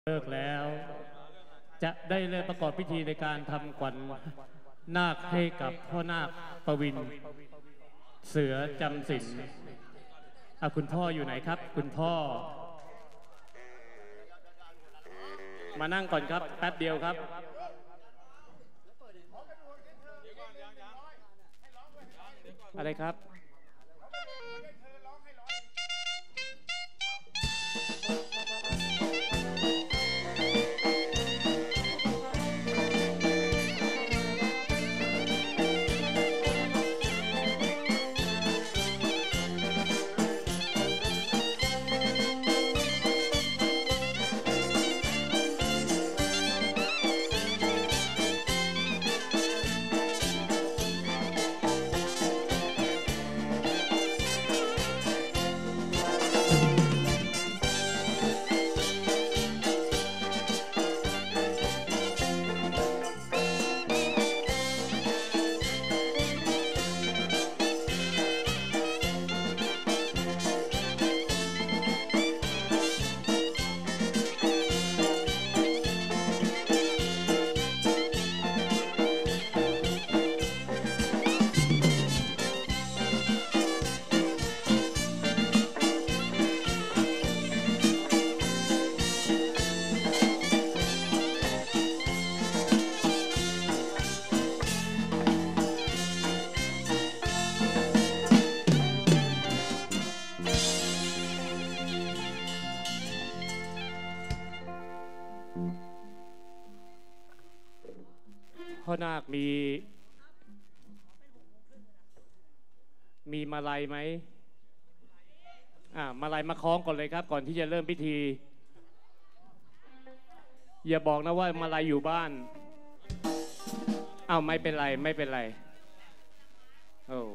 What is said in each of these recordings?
เลิกแล้วจะได้เริ่มประกอบพิธีในการทำขวัญนาคให้กับพ่อนาคประวินเสือจำศีลคุณพ่ออยู่ไหนครับคุณพ่อมานั่งก่อนครับแป๊บเดียวครับอะไรครับพ่อนาคมีมาลัยไหมมาลัยมาคล้องก่อนเลยครับก่อนที่จะเริ่มพิธีอย่าบอกนะว่ามาลัยอยู่บ้านไม่เป็นไรไม่เป็นไรโอ้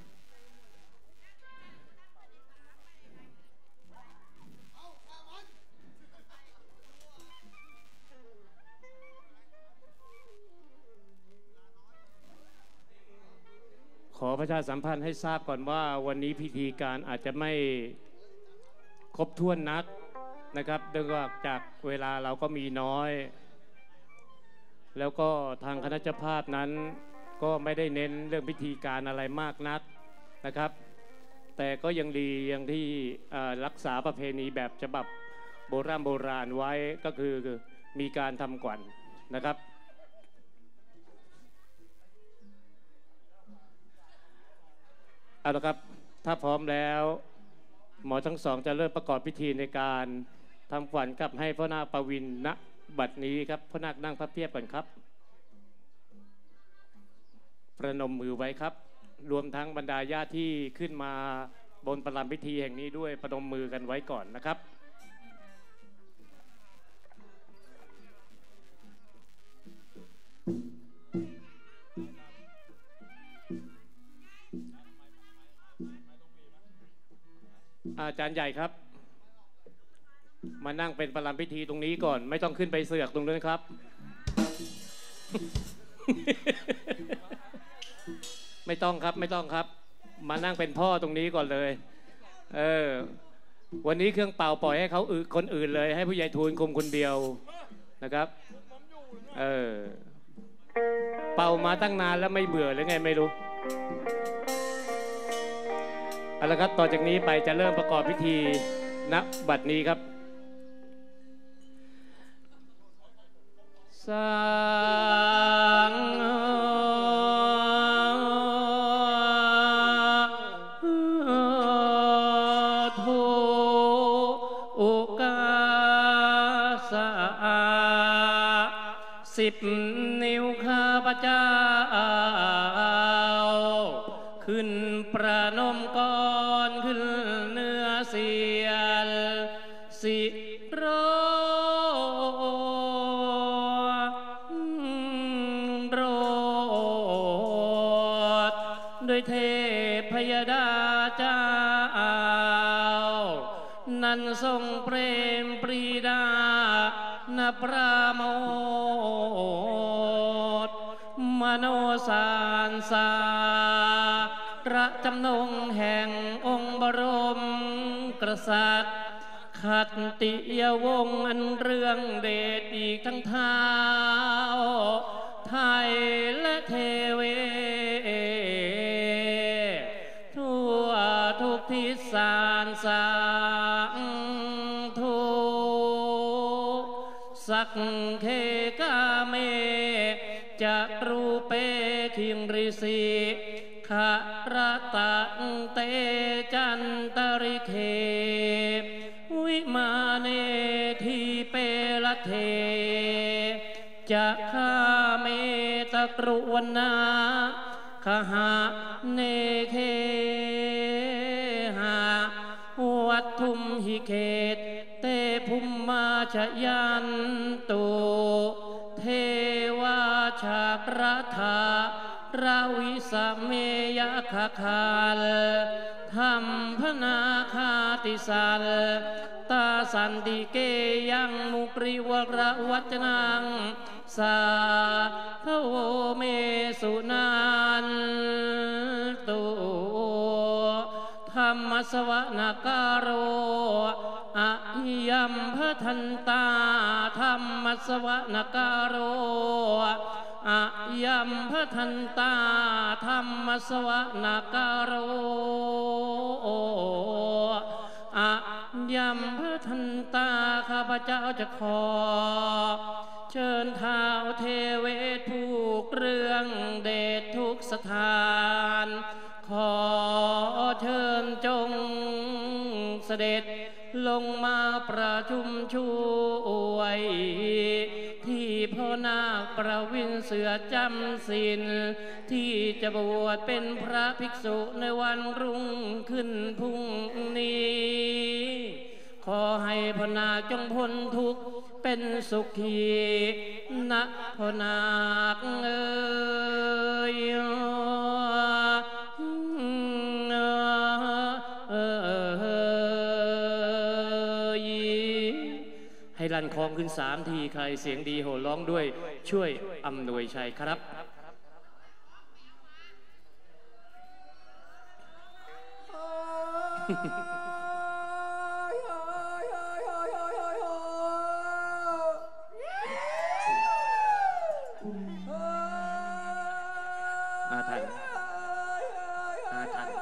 ขอประชาสัมพันธ์ให้ทราบก่อนว่าวันนี้พิธีการอาจจะไม่ครบถ้วนนักนะครับเนื่องจากเวลาเราก็มีน้อยแล้วก็ทางคณะเจ้าภาพนั้นก็ไม่ได้เน้นเรื่องพิธีการอะไรมากนักนะครับแต่ก็ยังดียังที่รักษาประเพณีแบบฉบับโบราณไว้ก็คือมีการทำขวัญนะครับเอาละครับถ้าพร้อมแล้วหมอทั้งสองจะเริ่มประกอบพิธีในการทำขวัญกับให้พ่อนาคประวินณบัดนี้ครับพ่อนาคนั่งพับเพียบก่อนครับประนมมือไว้ครับรวมทั้งบรรดาญาติที่ขึ้นมาบนประลำพิธีแห่งนี้ด้วยประนมมือกันไว้ก่อนนะครับอาจารย์ใหญ่ครับมานั่งเป็นประลำพิธีตรงนี้ก่อนไม่ต้องขึ้นไปเสือกตรงนั้นครับ ไม่ต้องครับไม่ต้องครับมานั่งเป็นพ่อตรงนี้ก่อนเลยวันนี้เครื่องเป่าปล่อยให้เขาคนอื่นเลยให้ผู้ใหญ่ทูลคุมคนเดียวนะครับเป่ามาตั้งนานแล้วไม่เบื่อหรือไงไม่รู้เอาละครับต่อจากนี้ไปจะเริ่มประกอบพิธีณบัดนี้ครับสังโฆโอกาส10 นิ้วข้าพเจ้าขึ้นประนมก่อนขึ้นเนื้อเสียลสิโรโรดโดยเทพยดาเจ้านั้นทรงเปรมปรีดาณประโมทมโนสารสาระจำนงแห่งองค์บรมกษัตริย์ ขขัตติยวงศ์อันเรื่องเดชอีกทั้งเท้าไทยและเทเวทั่วทุกทิศสารสางทุสักเคกาเมจะรูเปคิงริสีขะระตังเตจันตริเควิมาเนทีเปละเทจะข้าเมตะกรุวนาขหาเนเคหาวัตถุมหิเขตเตภุมมาชยันตุเทวาชากระธาราวิสเมยคคาลธรรมพนาคาติสัลตาสันติเกยังมุปริวรวัจนังสาทโวเมสุนันตุธรรมสวนาการโรอะยัมพทันตาธรรมสวนาการโรอะยัมพทันตาธรรมสวนาการโรอะยัมพทันตาข้าพเจ้าจะขอเชิญท้าวเทเวศผู้เรื่องเดชทุกสถานขอเชิญจงเสด็จลงมาประชุมช่วยที่พ่อนาคประวินเสือจำศีลที่จะบวชเป็นพระภิกษุในวันรุ่งขึ้นพรุ่งนี้ขอให้พ่อนาคจงพ้นทุกข์เป็นสุขีนะพ่อนาคเอ๋ยให้ลั่นคลองขึ้น3 ทีใครเสียงดีโห่ร้องด้วยช่วยอำนวยชัยครับอาทันอาทัน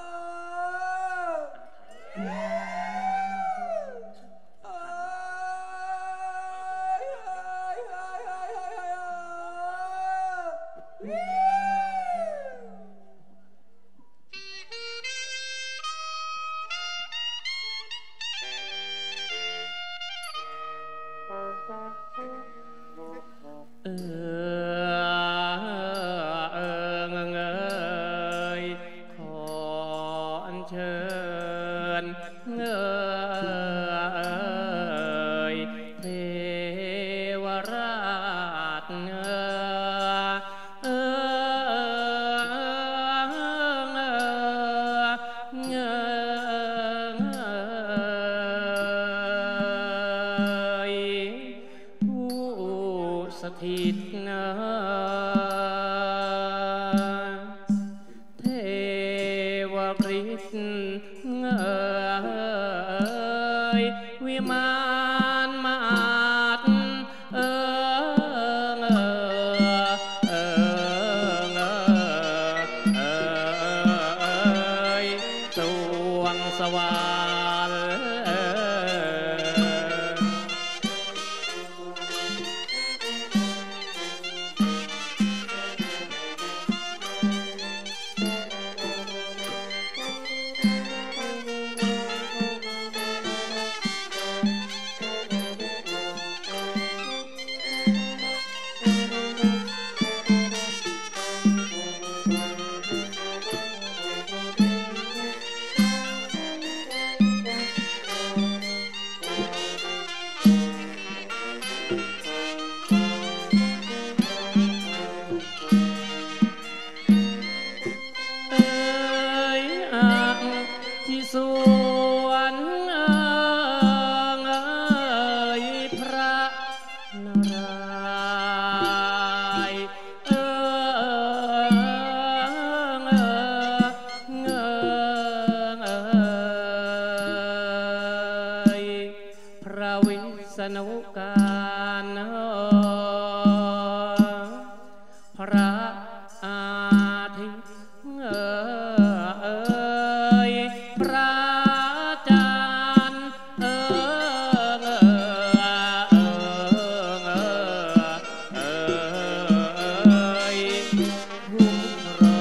ขออัญเชิญเทวราชผู้สถิตเทวฤทธิ์วิมานมาศสวงสวรรค์ที่สวนพระนารายณ์รย์พระอาทิตย์พระจันทร์คุ้มคร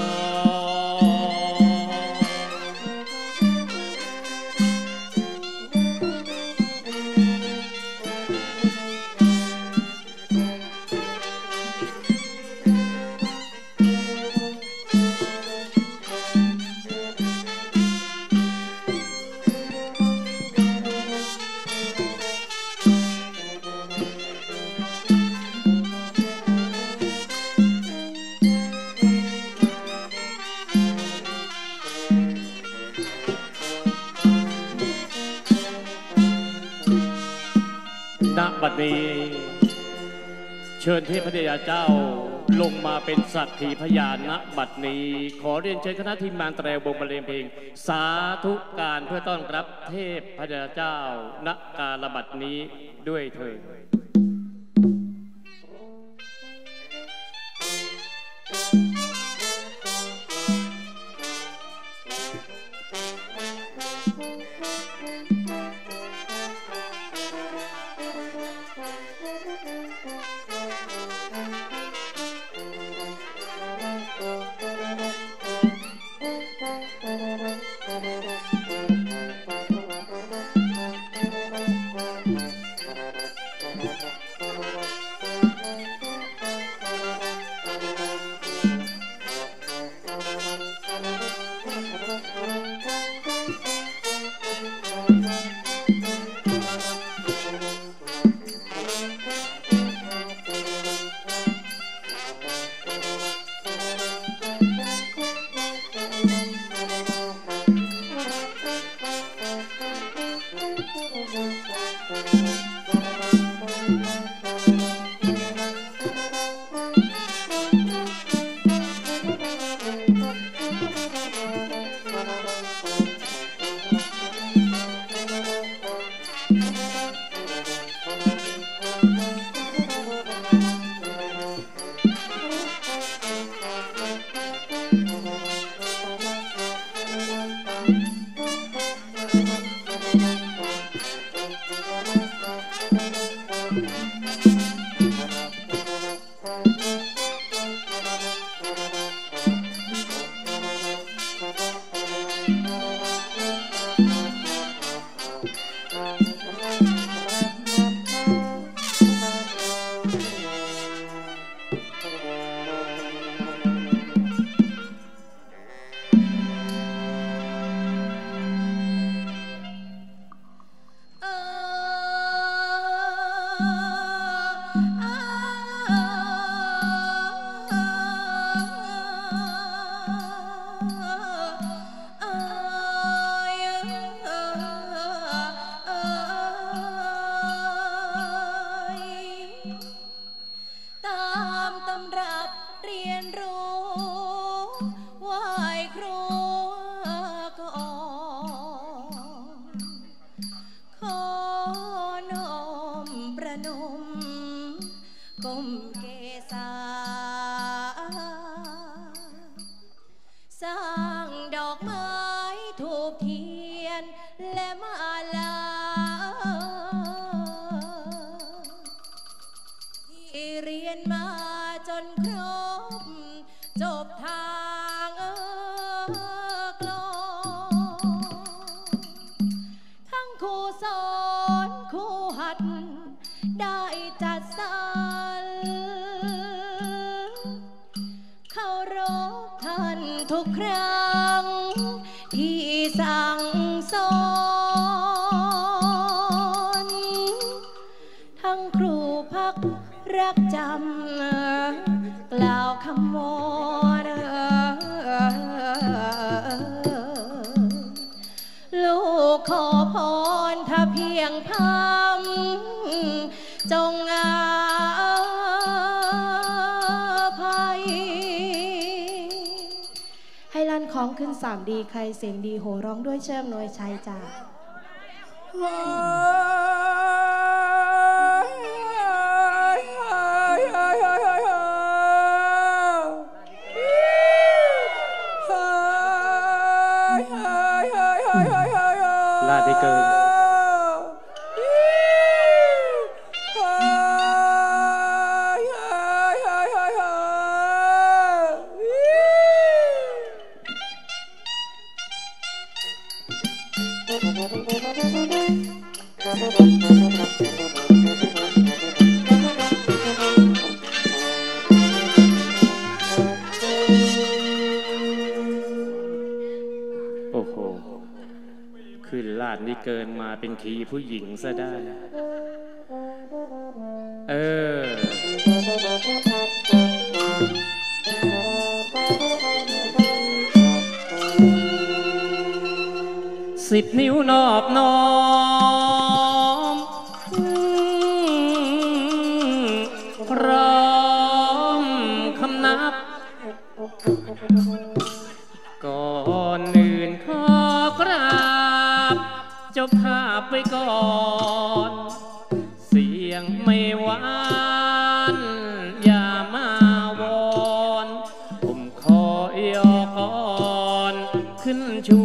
ณบัดนี้เชิญเทพธิดาเจ้าลงมาเป็นสักขีพยานณบัดนี้ขอเรียนเชิญคณะทีมงานแตรวงบรรเลงเพลงสาธุการเพื่อต้อนรับเทพธิดาเจ้าณกาลบัดนี้ด้วยเถิดขึ้น3 ดีใครเสียงดีโหร้องด้วยเชิมหน่วยชัยจ้าเกินมาเป็นขีผู้หญิงซะได้10 นิ้วนอบน้อมพร้อมคำนับก่อนอื่นขอกราบเจ้าภาพไว้ก่อนเสียงไม่หวานอย่ามาวอนผมขอยอก่อนขึ้นชู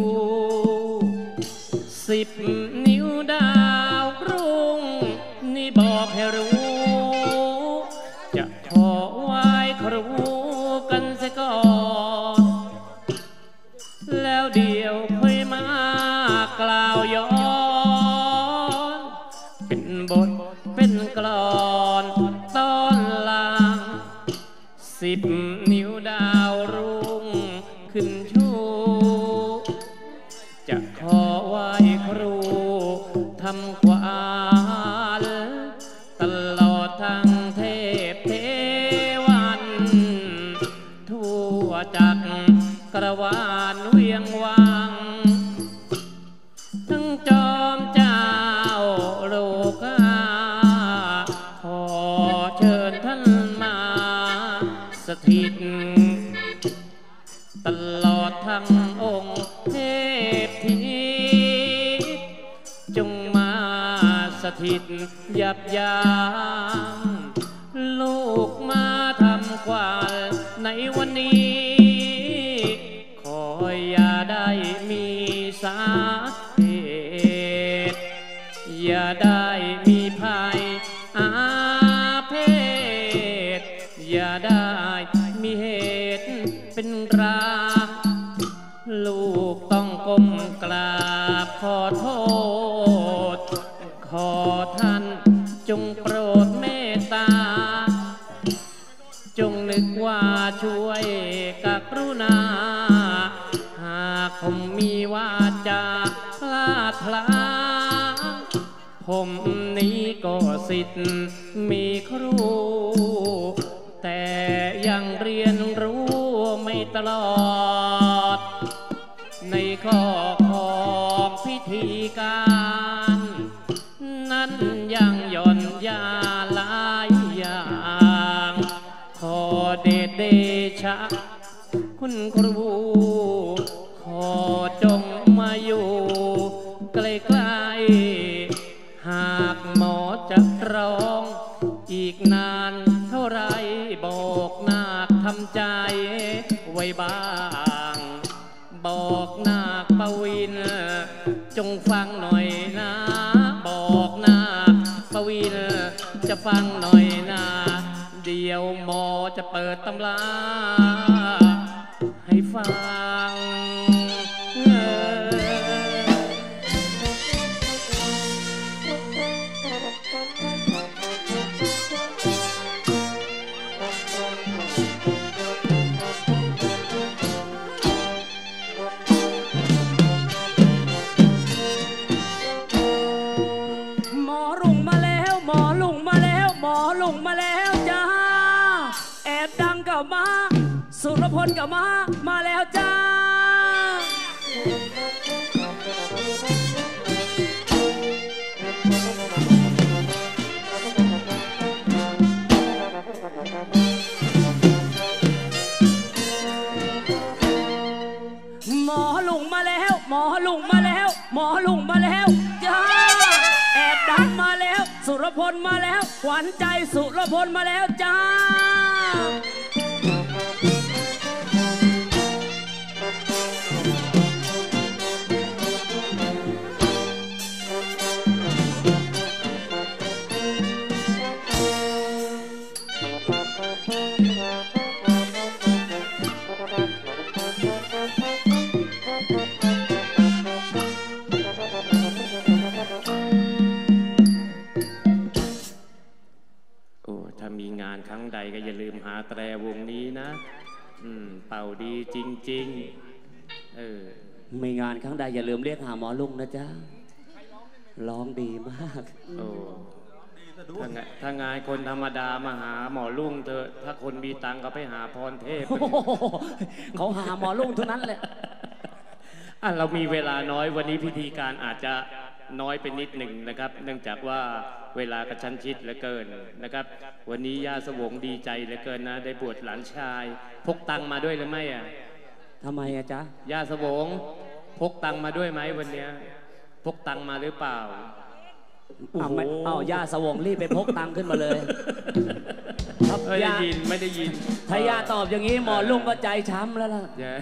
10 นิ้วดาวกรุงนี่บอกให้รู้จะขอไหว้ครูกันเสียก่อนแล้วเดี๋ยวค่อยมากล่าวย้อนเป็นบทเป็นกลอนตอนหลัง10 นิ้วดาวรุ่งขึ้นชูจะขอไหว้ครูทำขวัญตลอดทั้งเทพเทวันทั่วจักกระวานเวียงวังทั้งจอมเจ้าโลกาขอเชิญท่านมาสถิตตลอดทั้งองค์เทพทิศจงมาสถิตยับยั้งลูกมาทำความในวันนี้ขออย่าได้มีสาเหตุอย่าได้มีภัยอาเพศอย่าได้มีเหตุเป็นรางลูกต้องก้มกราบขอโทษขอท่านจงโปรดเมตตาจงนึกว่าช่วยกรุณาหากผมมีวาจาพลาดพลั้งผมนี้ก็สิทธิ์มีครูแต่ยังเรียนรู้ไม่ตลอดในข้อของพิธีการนั้นยังหย่อนยาหลายอย่างขอเดชะคุณครูขอจงมาอยู่ใกล้ๆหากหมอจะร้องอีกนานเท่าไรบอกนาคทำใจไว้บ้างบอกนาคปวินจงฟังหน่อยนะบอกนาคปวินจะฟังหน่อยนะเดี๋ยวหมอจะเปิดตำราให้ฟังมาแล้วจ้าแอบดังกับมาสุรพลกับมาแล้วจ้าหมอลุงมาแล้วหมอลุงมาแล้วหมอลุงมาแล้วจ้าแอบดังมาแล้วสุรพลมาแล้วขวัญใจสุรพลมาแล้วจ้ามีงานครั้งใดก็อย่าลืมหาแตรวงนี้นะเป่าดีจริงๆมีงานครั้งใดอย่าลืมเรียกหาหมอลุงนะจ๊ะร้องดีมากโอ้ถ้างานคนธรรมดามาหาหมอลุงเถอะถ้าคนมีตังก็ไปหาพรเทพเขาหาหมอลุงเท่านั้นแหละเรามีเวลาน้อยวันนี้พิธีการอาจจะน้อยไปนิดหนึ่งนะครับเนื่องจากว่าเวลากระชั้นชิดเหลือเกินนะครับวันนี้ย่าสวงดีใจเหลือเกินนะได้บวชหลานชายพกตังมาด้วยหรือไม่อ่ะทำไมอะจ๊ะย่าสวงพกตังมาด้วยไหมวันนี้พกตังมาหรือเปล่าย่าสวงรีบไปพกตังขึ้นมาเลยไม่ได้ยินไม่ได้ยินถ้าย่าตอบอย่างนี้หมอลุงก็ใจช้ำแล้วล่ะ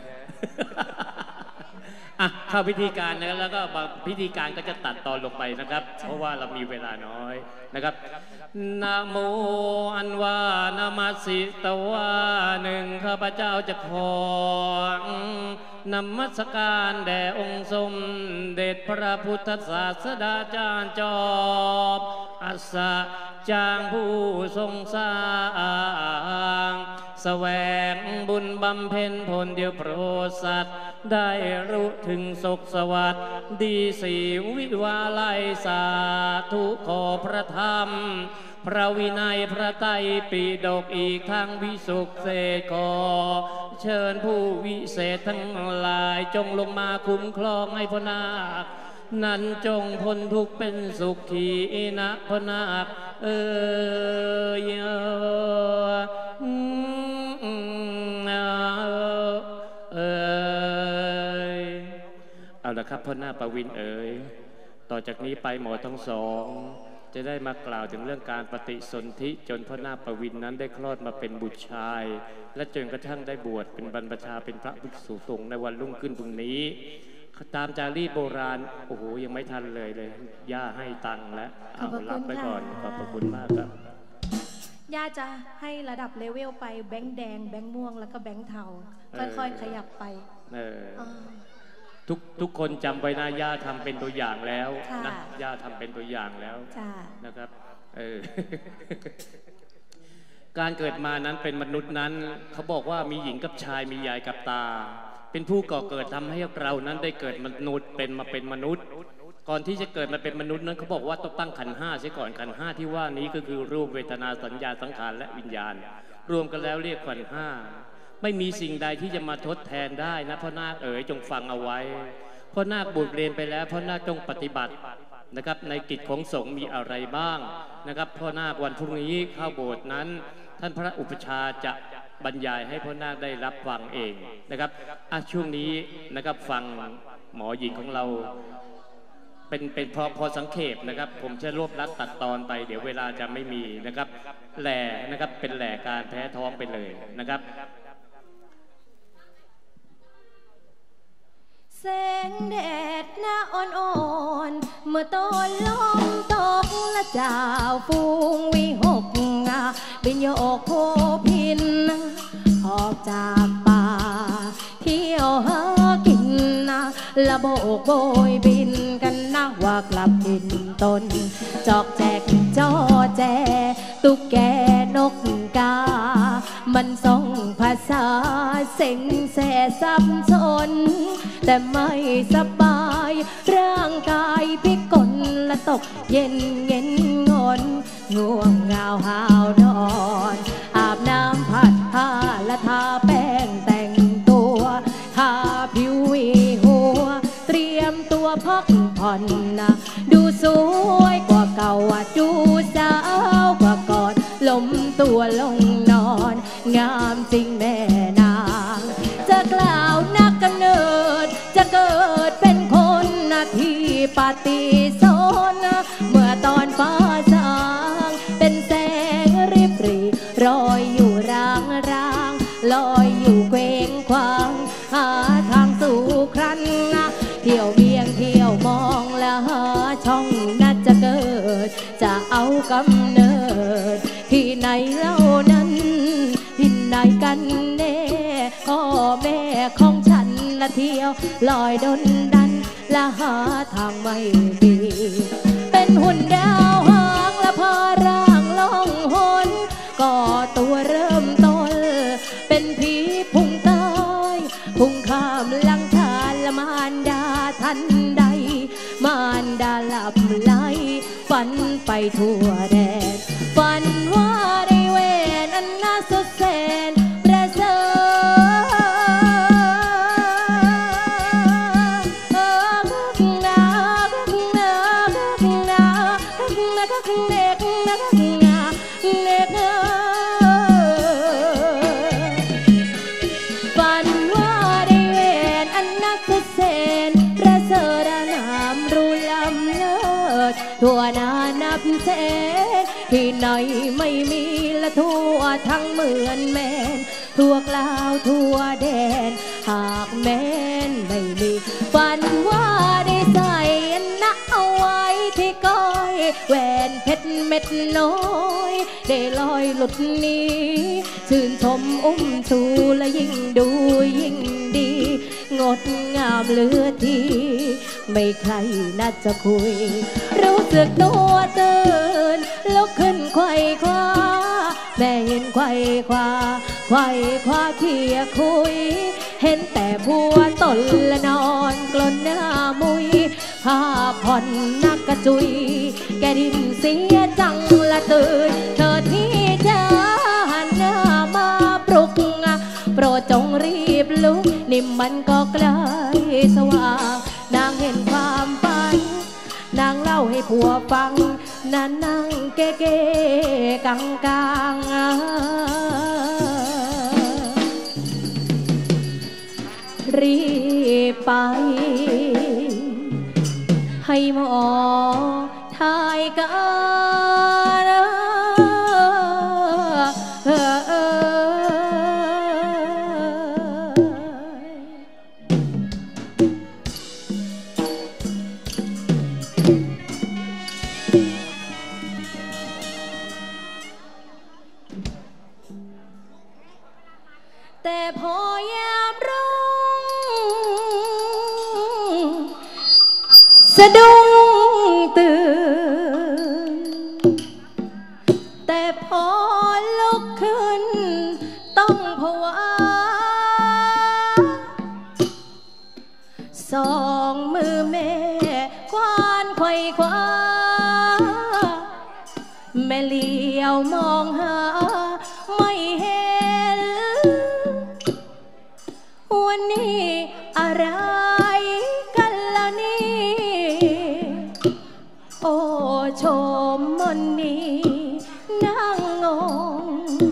เข้าพิธีการนะครับแล้วก็พิธีการก็จะตัดตอนลงไปนะครับเพราะว่าเรามีเวลาน้อยนะครับนะโมอันว่านามาสิตวาหนึ่งข้าพเจ้าจะขอนมัสการแด่องค์สมเด็จพระพุทธศาสดาจารย์จอบอัสสะจางผู้ทรงสร้างแสวงบุญบำเพ็ญผลเดียวโปรดสัตว์ได้รู้ถึงสุขสวัสดิ์ดีสีวิวาไลสาธุขอพระธรรมพระวินัยพระไตรปิฎกอีกทั้งวิสุขเสกขอเชิญผู้วิเศษทั้งหลายจงลงมาคุ้มครองให้พนาคนั้นจงพ้นทุกข์เป็นสุขขีนะพนาคเอาละครับพ่อหน้าประวินต่อจากนี้ไปหมอทั้งสองจะได้มากล่าวถึงเรื่องการปฏิสนธิจนพ่อหน้าประวินนั้นได้คลอดมาเป็นบุตรชายและจนกระทั่งได้บวชเป็นบรรพชาเป็นพระภิกษุสงฆ์ในวันรุ่งขึ้นพรุ่งนี้ตามจารีตโบราณโอ้โหยังไม่ทันเลยย่าให้ตังค์แล้วเอารับไปก่อนขอบพระคุณมากครับย่าจะให้ระดับเลเวลไปแบงค์แดงแบงค์ม่วงแล้วก็แบงค์เทาค่อยๆขยับไปทุกคนจำไว้นะย่าทำเป็นตัวอย่างแล้วนะย่าทำเป็นตัวอย่างแล้วนะครับการเกิดมานั้นเป็นมนุษย์นั้นเขาบอกว่ามีหญิงกับชายมียายกับตาเป็นผู้ก่อเกิดทำให้เรานั้นได้เกิดมนุษย์เป็นมนุษย์ก่อนที่จะเกิดมาเป็นมนุษย์นั้นเขาบอกว่าต้องตั้งขันธ์ห้าเสียก่อนขันธ์ห้าที่ว่านี้ก็คือรูปเวทนาสัญญาสังขารและวิญญาณรวมกันแล้วเรียกขันธ์ห้าไม่มีสิ่งใดที่จะมาทดแทนได้นะพ่อนาคจงฟังเอาไว้พ่อนาคบวชเรียนไปแล้วพ่อนาคจงปฏิบัตินะครับในกิจของสงฆ์มีอะไรบ้างนะครับพ่อนาควันพรุ่งนี้เข้าโบสถ์นั้นท่านพระอุปชาจะบรรยายให้พ่อนาคได้รับฟังเองนะครับช่วงนี้นะครับฟังหมอหญิงของเราเป็นพอสังเขปนะครับผมจะรวบรัดตัดตอนไปเดี๋ยวเวลาจะไม่มีนะครับแหล่นะครับเป็นแหล่การแพ้ท้องไปเลยนะครับแสงแดดหน้าอ่อนๆเมื่อต้นลมตกและเจ้าฟูงวิหกบินโยกโคพินออกจากป่าเที่ยวหากินละโบกโบยบินกันนะว่ากลับดินตนจอกแจกจอแจตุ๊กแกนกกามันส่งภาษาเซ็งแสสับสนแต่ไม่สบายร่างกายพิกลและตกเย็นงอนง่วงเหงาหาวนอนอาบน้ำผัดผ้าและทาแป้งแต่งตัวทาผิววีหัวเตรียมตัวพักผ่อนนะดูสวยกว่าเก่าดูสาวกว่าก่อนล้มตัวลงนอนงามจริงแม่นางจะกล่าวนักกำเนิดจะเกิดเป็นคนที่ปฏิสนเมื่อตอนฟ้าสางเป็นแสงริบรีรอยอยู่ร่างลอยอยู่เกวงขวางหาทางสู่ครั้นเที่ยวเบียงเที่ยวมองและหาช่องน่าจะเกิดจะเอากำเนิดที่ไหนเล่านั้นที่ไหนกันแน่พ่อแม่ของฉันละเที่ยวลอยดนดันและหาทางไม่ดีเป็นหุ่นดาวหางและพาร่างล่องหนก่อตัวเริ่มต้นเป็นผีพุ่งใต้พุ่งข้ามลังคาละมารดาทันใดมารดาหลับไหลทั่วแดนฝันว่าได้เวนอันน่าสดแสนประเสริทั่วนานับแสนที่ไหนไม่มีละทั่วทั้งเหมือนแมนทั่วกลาวทั่วแดนหากแม้นไม่มีฝันว่าได้ใส่นะเอาไว้ที่ก้อยแหวนเพชรเม็ดน้อยได้ลอยหลุดนี้ชื่นชมอุ้มชูและยิ่งดูยิ่งดีงดงามเหลือทีไม่ใครน่าจะคุยรู้สึกตัวตื่นลุกขึ้นไขว่คว้าแม่เห็นไขว่คว้าเขี่ยคุยเห็นแต่ผัวตนละนอนกลนหน้ามุยผ้าผ่อนนักกระจุยแกดิ้นเสียจังละตื่นเธอที่จะหันหน้ามาปลุกโปรดจงรีบลุกนิ่มมันก็ใกล้สว่างนางเห็นความฝันนางเล่าให้ผัวฟังนั่งเก๋ๆกังรีบไปให้หมอทายกันแต่พอยามรุ่งสะดุ้งตื่นแต่พอลุกขึ้นต้องภาวะสองมือแม่ควานไขว่คว้าแม่เลี้ยวมองหาไม่เห็นวันนี้อะไรกันล่ะนี่โอ้ชมมนนี้นั่งงง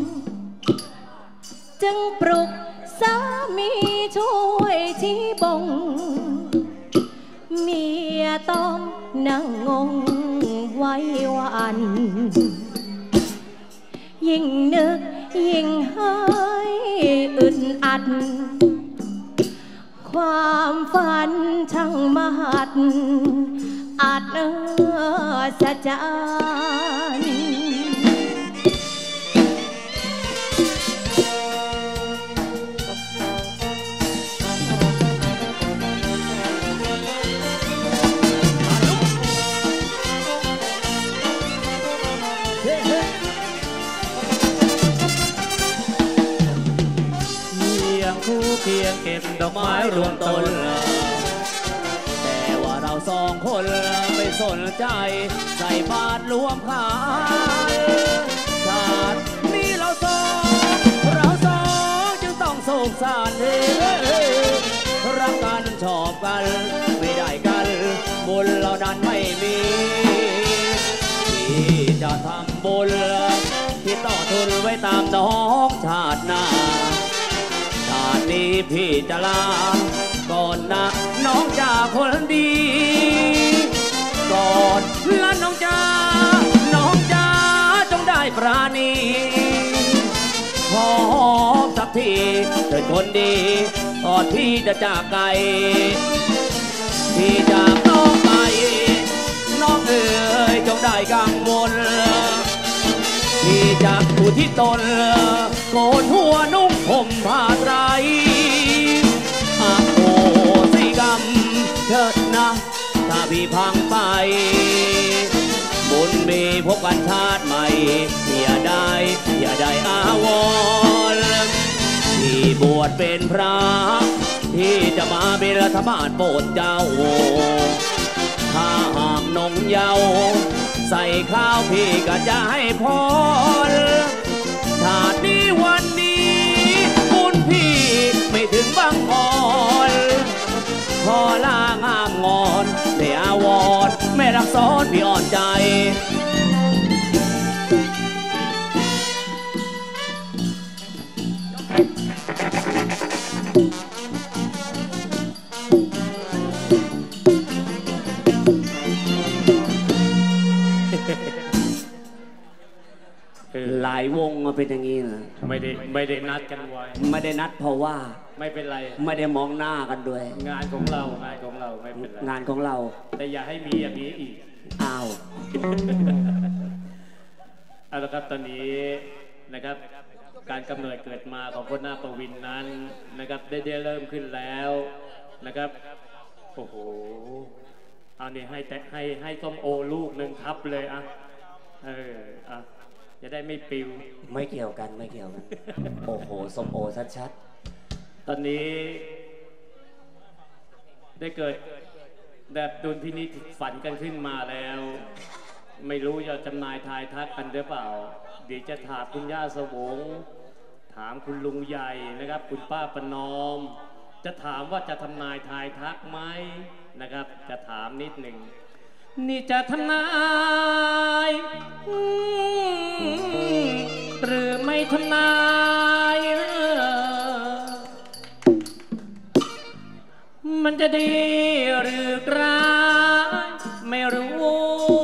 จึงปลุกสามีช่วยชี้บงเมียต้องนั่งงงไว้วันยิ่งนึกยิ่งให้อึดอัดความฝันช่างมหัศจรรย์เพียงเก็บดอกไม้รวมต้นแต่ว่าเราสองคนไม่สนใจใส่บาตรรวมขายชาตินี้เราสองจึงต้องสงสารรักกันชอบกันไม่ได้กันบุญเรานั้นไม่มีที่จะทำบุญที่ต่อทุนไว้ตามน้องชาติหน้านี้พี่จะลาก่อนนะน้องจ่าคนดีก่อนละน้องจ่าจงได้ปราณีขอสักทีเถิดคนดีก่อนพี่จะจากไกลพี่จากน้องไปน้องเอ๋ยจงได้กังวลพี่จากผู้ที่ตนโกนหัวนุ่งห่มผ้าไตรอโหสิกรรมเถิดนะถ้าพี่พังไปบุญมีพบกันชาติใหม่อย่าได้อาวรณ์ที่บวชเป็นพระที่จะมาเป็นรัฐบาลโปรดเจ้าถ้าหากนงเยาว์ใส่ข้าวพี่ก็จะให้พรชาตินี้วันนี้บุญพี่ไม่ถึงบางอ่อนขอลางามงอนได้อาวรไม่รักซ้อนพี่อ่อนใจหลายวงเป็นอย่างนี้นะไม่ได้นัดกันไว้ไม่ได้นัดเพราะว่าไม่เป็นไรไม่ได้มองหน้ากันด้วยงานของเราไม่เป็นไรงานของเราแต่อย่าให้มีอย่างนี้อีกอ้าวเอาละครับตอนนี้นะครับการกำเนิดเกิดมาของพลนาประวินนั้นนะครับได้เริ่มขึ้นแล้วนะครับโอ้โหเอาเนี่ยให้ส้มโอลูกหนึ่งทับเลยอ่ะอ่ะจะได้ไม่ปิวไม่เกี่ยวกันโอ้โหส้มโอชัดๆตอนนี้ได้เกิดแบบดุลพินิจฝันกันขึ้นมาแล้วไม่รู้จะจำหน่ายทายทักกันหรือเปล่าเดี๋ยวจะถามคุณย่าสวงถามคุณลุงใหญ่นะครับคุณป้าประนอมจะถามว่าจะทำนายทายทักไหมนะครับจะถามนิดหนึ่งนี่จะทำนายหรือไม่ทำนายมันจะดีหรือร้ายไม่รู้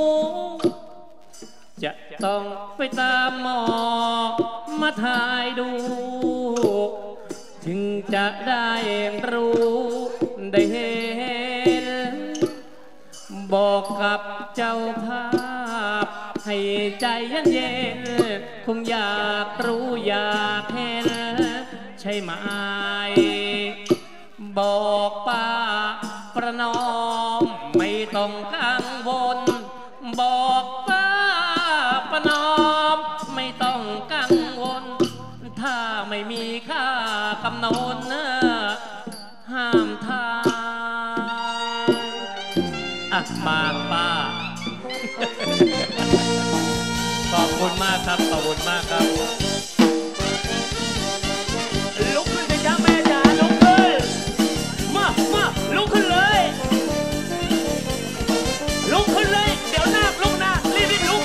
จะต้องไปตามหมอมาทายดูถึงจะได้รู้ได้เห็นบอกกับเจ้าภาพให้ใจเย็นๆคงอยากรู้อยากเห็นใช่ไหมบอกป้าประนอมไม่ต้องกังวลบอกป้าประนอมไม่ต้องกังวลถ้าไม่มีค่ากำหนดห้ามทายมาป้าขอบคุณมากครับขอบคุณมากครับลุกขึ้นเลยจ้าแม่จ๋าลุกขึ้นมาลุกขึ้นเลยลุกขึ้นเลยเดี๋ยวนาคลุกนะรีบลุก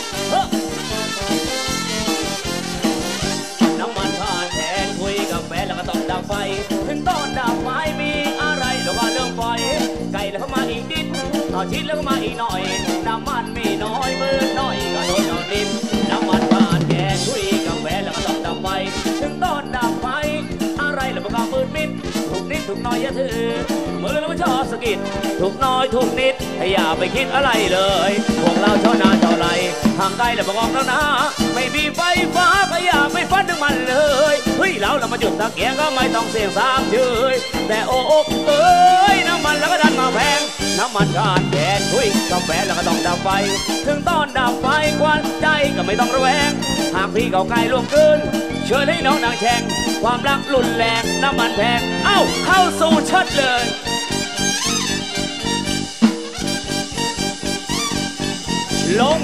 น้ำมันผ่านแทนคุยกับแฟนแล้วก็ต้องดับไฟถึงต้นดับไฟมีอะไรแล้วก็เรื่องไฟไก่แล้วเข้ามาอีกนิดต่อชิ้นแล้วก็มาอีกหน่อยน้ำมันมีน้อยมือน้อยก็โดนเอาดินน้ำมันผ่านแกงคุยกับแฟนแล้วก็ต้องดับไฟถึงต้นดับไฟอะไรแล้วก็มืดมิดถูกนิดถูกน้อยอย่าถือมือแล้วก็ชอบสกิดถูกน้อยถูกนิดอย่าไปคิดอะไรเลยพวกเราเท่านาเท่าไรห่างไกลแล้วบอกแล้วนะไม่มีไฟฟ้าก็อย่าไม่ฟันถึงมันเลยเฮ้ยเรามาจุดตะเกียงก็ไม่ต้องเสียงสามเฉยแต่โอ้เอ้ยน้ำมันแล้วก็ดันมาแพงน้ำมันขาดแกนคุยกับแฟนแล้วก็ต้องดับไฟถึงตอนดับไฟควันใจก็ไม่ต้องระแวงหากพี่เขาใกล้ล่วงเกินเชิญให้น้องนางแข่งความรักรุนแรงน้ำมันแพงเอ้าเข้าสู่ชัดเลยลง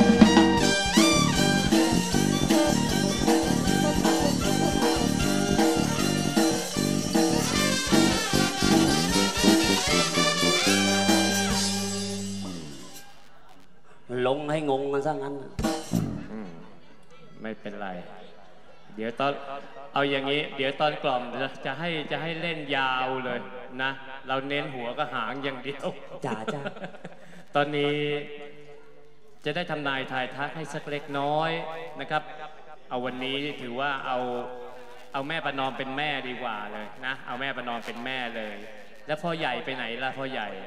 ลงให้งงกันซะงั้นไม่เป็นไรเดี๋ยวตอนเอาอย่างนี้เดี๋ยวตอนกล่อมจะให้เล่นยาวเลยนะเราเน้นหัวกับหางอย่างเดียวจ้าตอนนี้จะได้ทำนายทายทักให้สักเล็กน้อยนะครับเอาวันนี้ถือว่าเอาแม่ประนอมเป็นแม่ดีกว่าเลยนะเอาแม่ประนอมเป็นแม่เลยแล้วพ่อใหญ่ไปไหนล่ะพ่อใหญ่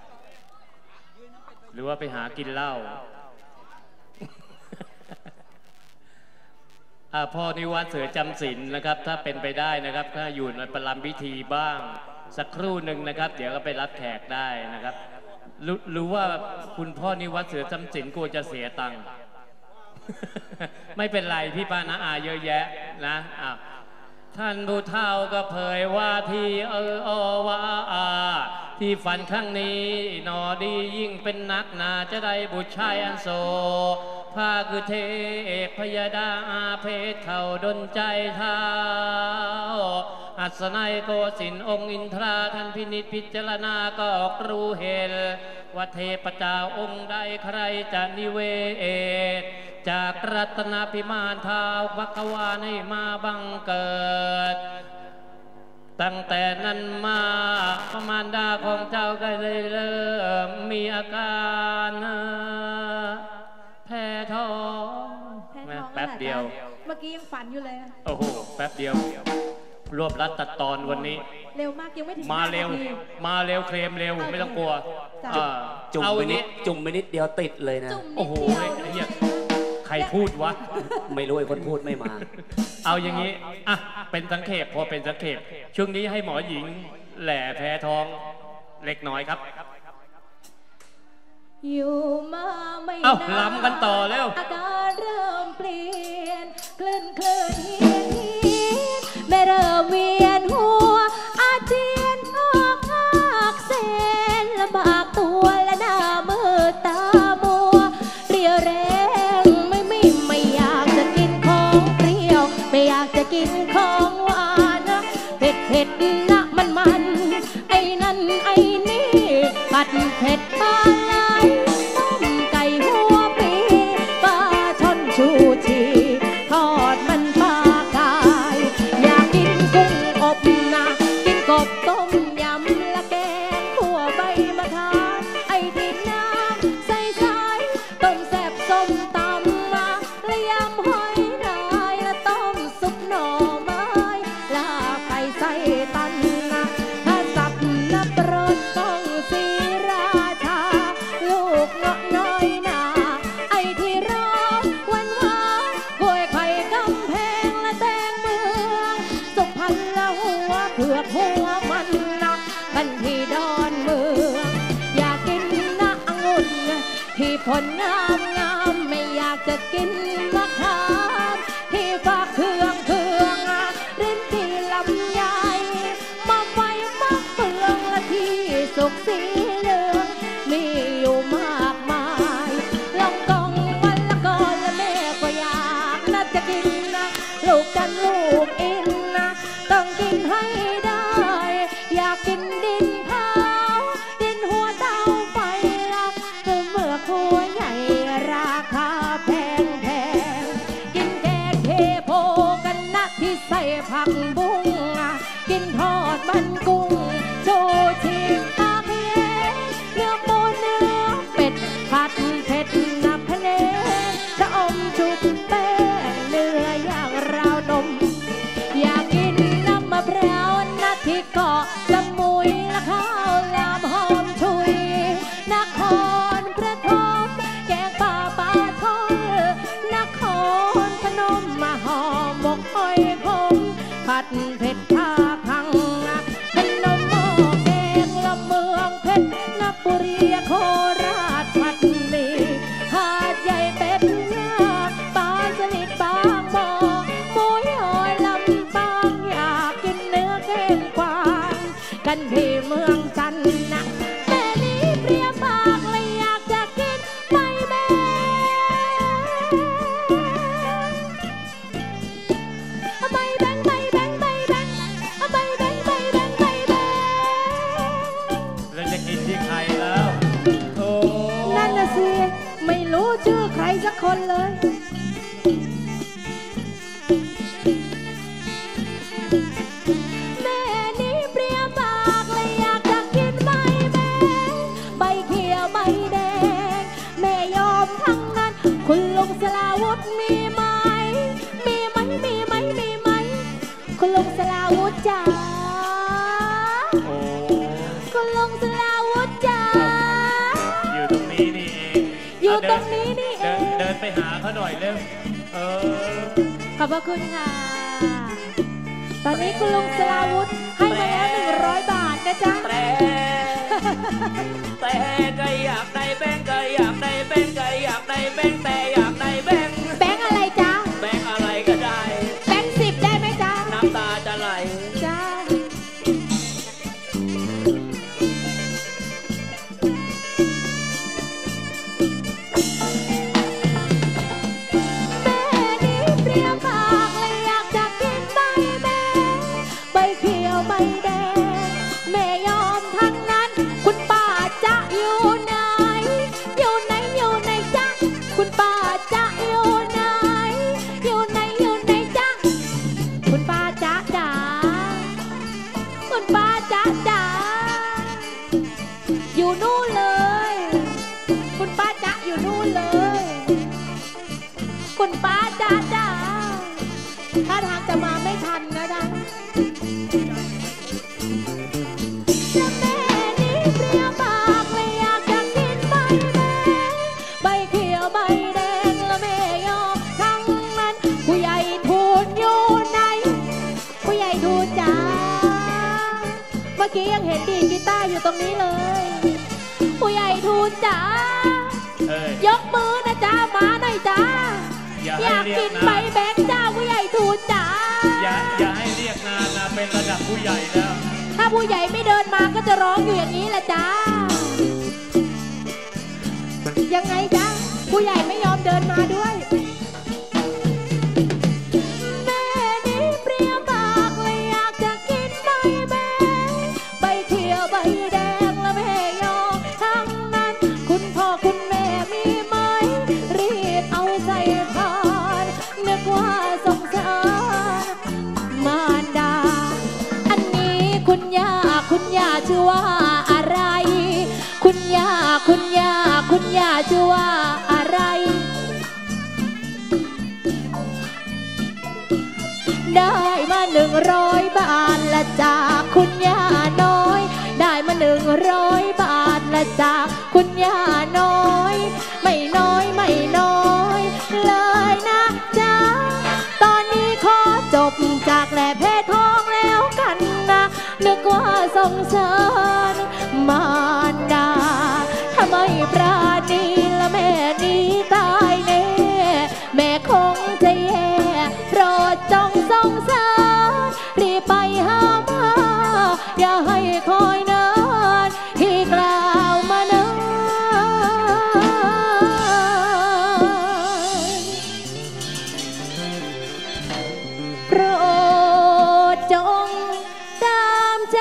หรือว่าไปหากินเหล้าพ่อนิวัฒน์เสือจำศีลนะครับถ้าเป็นไปได้นะครับถ้าอยู่ในประลัมพิธีบ้างสักครู่หนึ่งนะครับเดี๋ยวก็ไปรับแขกได้นะครับรู้ว่าคุณพ่อนิวัฒน์เสือจำศีลกลัวจะเสียตังค์ไม่เป็นไรพี่ป้านะเยอะแยะนะท่านผู้เฒ่าก็เผยว่าที่ว่าที่ฝันข้างนี้หนอดียิ่งเป็นนักหนาจะได้บุตรชายอันโซพาคือเทพพยดาอาเพศเข่าดนใจเท้าอัศนัยโกสินทร์องค์อินทราท่านพินิจพิจารณาก็รู้เห็นว่าเทพเจ้าองค์ใดใครจะนิเวศจากรัตนพิมานท้าววัควานให้มาบังเกิดตั้งแต่นั้นมาพระมารดาของเจ้าก็เลยเริ่มมีอาการแพ้ท้องแป๊บเดียวเมื่อกี้ยังฝันอยู่เลยโอ้โหแป๊บเดียวรวบรัดตัดตอนวันนี้เร็วมากยังไม่ถึงมาเร็วเคลมเร็วไม่ต้องกลัวจุ่มไปนิดเดียวติดเลยนะโอ้โหเนี่ยใครพูดวะไม่รู้ไอ้คนพูดไม่มาเอาอย่างนี้อ่ะเป็นสังเขปพอเป็นสังเขปช่วงนี้ให้หมอหญิงแหล่แพ้ท้องเล็กน้อยครับอยู่มาไม่นานล้ำกันต่อแล้วอาการเริ่มเปลี่ยนคลื่นเฮียนแม่เริ่มเวียนหัวอาเจียนออกเส้นลำบากตัวและหน้ามือตามัวเรียวแรงไม่อยากจะกินของเปรี้ยวไม่อยากจะกินของหวานเผ็ดนะมันไอ้นั่นไอ้นี่ผัดเผ็ดปลาไหลต้มไก่หัวปีปลาช่อนชูชีทอดมันปลากายอยากกินกุ้งอบนะกินกบต้มยำละแกงขั่วใบมะขามไอ้ที่น้ำใสต้มแซ่บส้มตำมาและยำหอยนายและต้มซุปหน่อไม้ลาไก่ใส่ตันนะถ้าสับนับรสต้องสีราชาลูกเงาะน้อยนาไอ้ที่รอหวานกล้วยไข่กำแพงและแตงเมืองสุพรรณละหัวเผือกหัวมันนะกันที่ดอนเมืองอยากกินนะองุ่นที่ผลงามไม่อยากจะกินมะขามที่ฝากเครื่องรินที่ลำไยมาไฟมักเฟืองและที่สุกสีเหลืองมีอยู่มากมายลองกองวันละก่อนและแม่ก็อยากน่าจะกินนะลูกจันลูกอินนะต้องกินให้ได้อยากกินดินเผาดินหัวเตาไฟละเมื่อหัวใหญ่ราคาแพงกินแกงเทโพกันนะที่ใส่ผักบุ้งกินทอดมันกุ้งโชชีปลาเค็มเนื้อหมูเนื้อเป็ดผัดเผ็ดน้ำพะเนชะอมชุบแป้งเนื้อย่างราวนมอยากกินน้ำมะพร้าวนะที่เกาะสมุยและข้าวลามหอมชุยนครพนมแกงป่าทอดนครพนมมาหอมหมกหอยขมผัดเผ็ดท่าพังพนมหม้อแกงละเมืองเพชรนบุรีโคราชผัดหมี่หาดใหญ่เป็ดย่างปลาสลิดบางบ่อหมูยอลำปางอยากกินเนื้อเก้งกวางกันที่เมืองจันทร์นะแม่นี้เปรี้ยวปากเลยอยากจะกินไม่แบ่แล้วจะกินที่ใครแล้วโอ้นั่นน่ะสิไม่รู้ชื่อใครสักคนเลยแม่นี้เปรี้ยวปากเลยอยากจะกินใบแดงใบเขียวใบแดงแม่ยอมทั้งนั้นคุณลุงสลาวุธมีไหมคุณลุงสลาวุธจ๋าคุณลุงสลาวุธจ๋าอยู่ตรงนี้นี่เองอยู่ตรงนี้นี่เองเดินไปหาเขาหน่อยเร็วขอบพระคุณค่ะตอนนี้คุณลุงสลาวุธให้มาแล้ว100 บาทนะจ๊ะแต่ก็อยากได้แบงค์ก็อยากได้แบงค์ก็อยากได้แบงค์แต่อยากได้แบงค์อะไรจ๊ะแบงค์อะไรก็ได้แบงค์10ได้ไหมจ๊ะน้ำตาจะไหลจ้ามื่อกี้ยังเห็นดีดกีตาร์อยู่ตรงนี้เลย ผู้ใหญ่ทูลจ๋ายกมือนะจ้ามาหน่อยจ้าอยากกินใบแบงค์จ้าผู้ใหญ่ทูลจ๋าอย่าให้เรียกนานนะเป็นระดับผู้ใหญ่แล้วถ้าผู้ใหญ่ไม่เดินมาก็จะร้องอยู่อย่างนี้แหละจ้ายังไงจ้าผู้ใหญ่ไม่ยอมเดินมาด้วยแม่นี้เปรี้ยวปากเลยอยากจะกินใบแบงค์ใบเขียวใบแดงและแม่ยอทั้งนั้นคุณพ่อคุณแม่มีไหมรีบเอาใส่พานนึกว่าสงสารมารดาอันนี้คุณย่าชื่อว่าอะไรคุณย่าชื่อว่าอะไรได้มา100 บาทละจากคุณย่าน้อยได้มา100 บาทละจากคุณย่าน้อยไม่น้อยเลยนะจ๊ะตอนนี้ขอจบจากแหล่เพทองแล้วกันนะนึกว่าสงสารมารดาถ้าไม่ปราณีละแม่นี้ตายแน่แม่คงจะแย่โปรดจงสงสารรีบไปหามาอย่าให้คอยนานที่กล่าวมานั้นโปรดจงตามใจ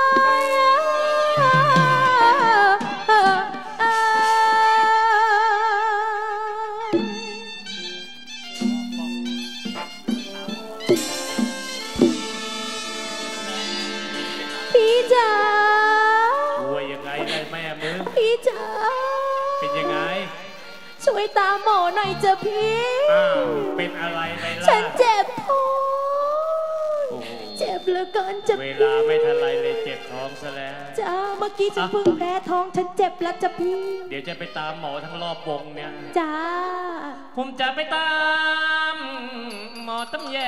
พี่จ๋าป่วยยังไงได้แม่มึงพี่จ๋าเป็นยังไงช่วยตามหมอหน่อยจ้ะพี่เป็นอะไรไปล่ะฉันเจ็บท้องเจ็บเหลือเกินจ้ะเวลาไม่ทันไรเลยเจ็บท้องซะแล้วจ้าเมื่อกี้ฉันเพิ่งแพ้ท้องฉันเจ็บแล้วจ้ะพี่เดี๋ยวจะไปตามหมอทั้งรอบวงเนี่ยจ้าผมจะไปตามหมอตำแย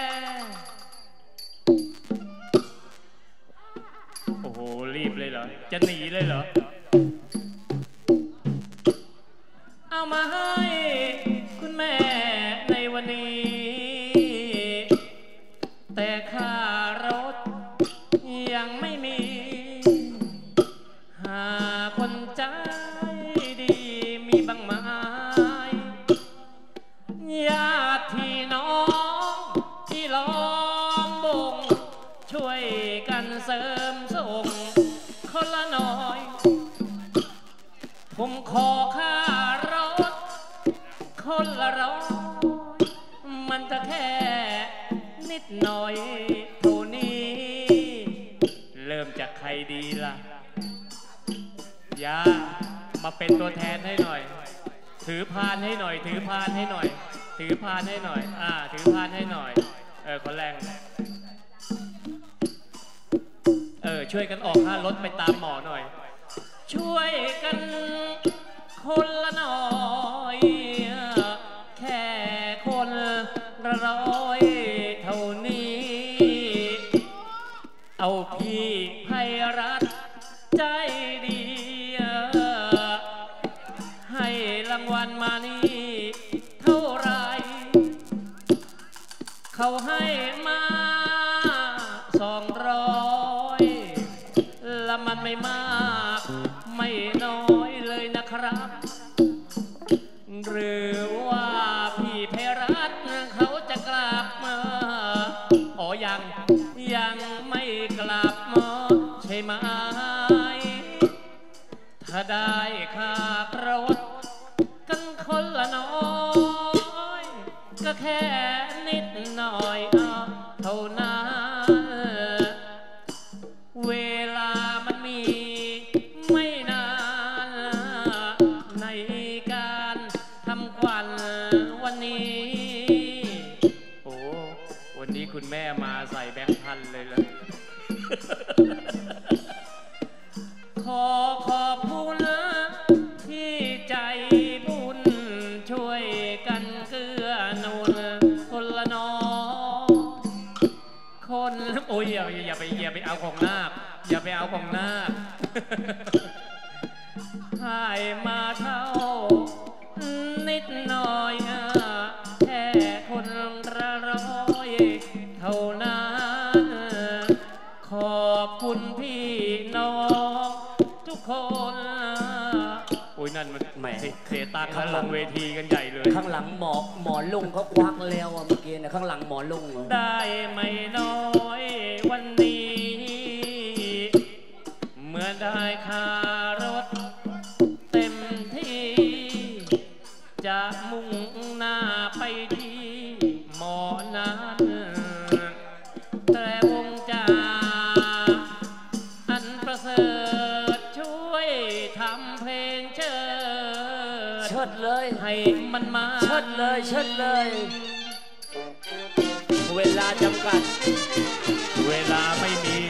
โอ้โหรีบเลยเหรอจะหนีเลยเหรอเอามาให้คุณแม่ในวันนี้แต่ค่ารถยังไม่มีหาคนใจดีมีบ้างไหมญาติพี่น้องที่ล้อมวงช่วยกันเสริมส่งคนละหน่อยผมขอค่ารถคนละ100มันจะแค่นิดหน่อยเท่านี้เริ่มจากใครดีล่ะย่ามาเป็นตัวแทนให้หน่อยถือพานให้หน่อยถือพานให้หน่อยถือพานให้หน่อยถือพานให้หน่อยคนแรงช่วยกันออกค่ารถไปตามหมอหน่อยช่วยกันคนละหน่อยแค่คนละ100เท่านี้เอาพี่ไพรัตน์ใจดีให้รางวัลมานี่เท่าไรเขาให้มา200ละมันไม่มากไม่น้อยเลยนะครับหรือว่าพี่ไพรัตน์เขาจะกลับมายังไม่กลับมาใช่ไหมถ้าได้ค่ารถกันคนละน้อยก็แค่นิดหน่อยเท่านั้นเวลามันมีไม่นานในการทำขวัญวันนี้วันนี้คุณแม่มาใส่แบงค์พันเลยเลยขอบคุณที่ใจบุญช่วยกันเกื้อหนุนคนละน้องคนโอ้ยอย่าไปเอาของนาคอย่าไปเอาของหน้าให้มาเท่านิดหน่อยแค่คนละร้อยเท่านั้นขอบคุณพี่น้องทุกคนโอ้ยนั่นมันแหมเสียตาข้างหลังเวทีกันใหญ่เลยข้างหลังหมอลุงเขาควักแล้วเมื่อกี้นะข้างหลังหมอลุงได้ไม่น้อยวันนี้เมื่อได้ค่ารถเต็มที่จะมุ่งหน้าไปที่หมอนั้นแต่วงจ่าอันประเสริฐช่วยทำเพลงเชิดเลยให้มันมาเชิดเลยเวลาจำกัดเวลาไม่มี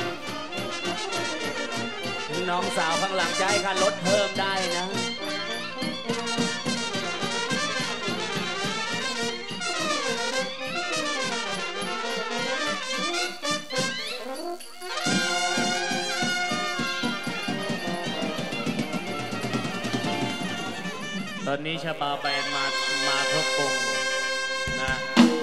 น้องสาวข้างหลังจะให้ค่ารถเพิ่มได้นะตอนนี้ชาบาแบนมาครบวงนะ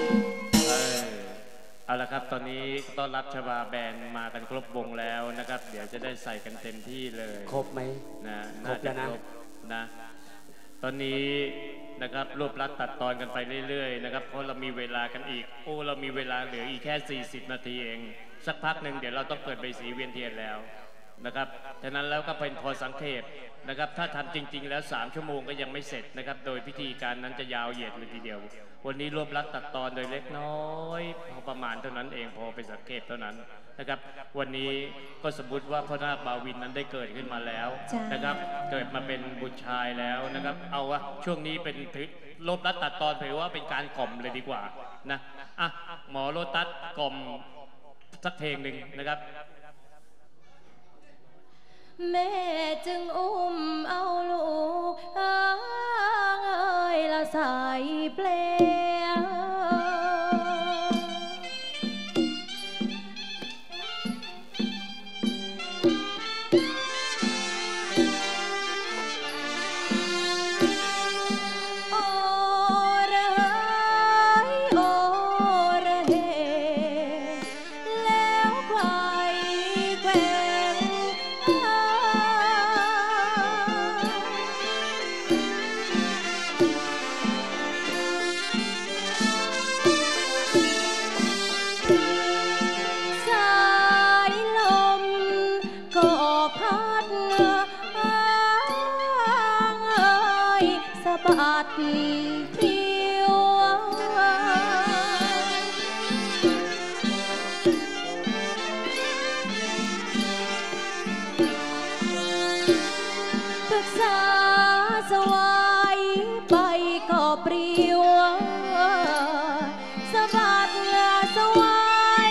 เอาละครับตอนนี้ต้อนรับชาบาแบนมากันครบวงแล้วนะครับเดี๋ยวจะได้ใส่กันเต็มที่เลยครบไหมนะครบแล้วนะตอนนี้นะครับรวบรัดตัดตอนกันไปเรื่อยๆนะครับเพราะเรามีเวลากันอีกเรามีเวลาเหลืออีกแค่40นาทีเองสักพักหนึ่งเดี๋ยวเราต้องเปิดใบสีเวียนเทียนแล้วนะครับฉะนั้นแล้วก็เป็นพอสังเกตนะครับถ้าทำจริงๆแล้ว3ชั่วโมงก็ยังไม่เสร็จนะครับโดยพิธีการนั้นจะยาวเหยียดเลยทีเดียววันนี้รวบรัดตัดตอนโดยเล็กน้อยพอประมาณเท่านั้นเองพอไปสังเกตเท่านั้นนะครับวันนี้ก็สมมติว่าพ่อนาคบาวินนั้นได้เกิดขึ้นมาแล้วนะครับเกิดมาเป็นบุตรชายแล้วนะครับเอาวะช่วงนี้เป็นรวบรัดตัดตอนถือว่าเป็นการกล่อมเลยดีกว่านะหมอโลตัสกล่อมสักเพลงหนึ่งนะครับแม่จึงอุ้มเอาลูกเอ้ยละใส่เปลบัดผิวปรึกษาสวายไปก็ปลิวสะบัดสวาย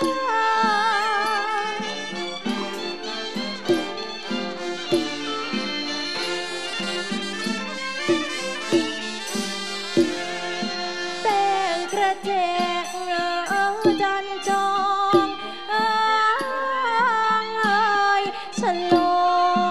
แจกจันจองฉันลง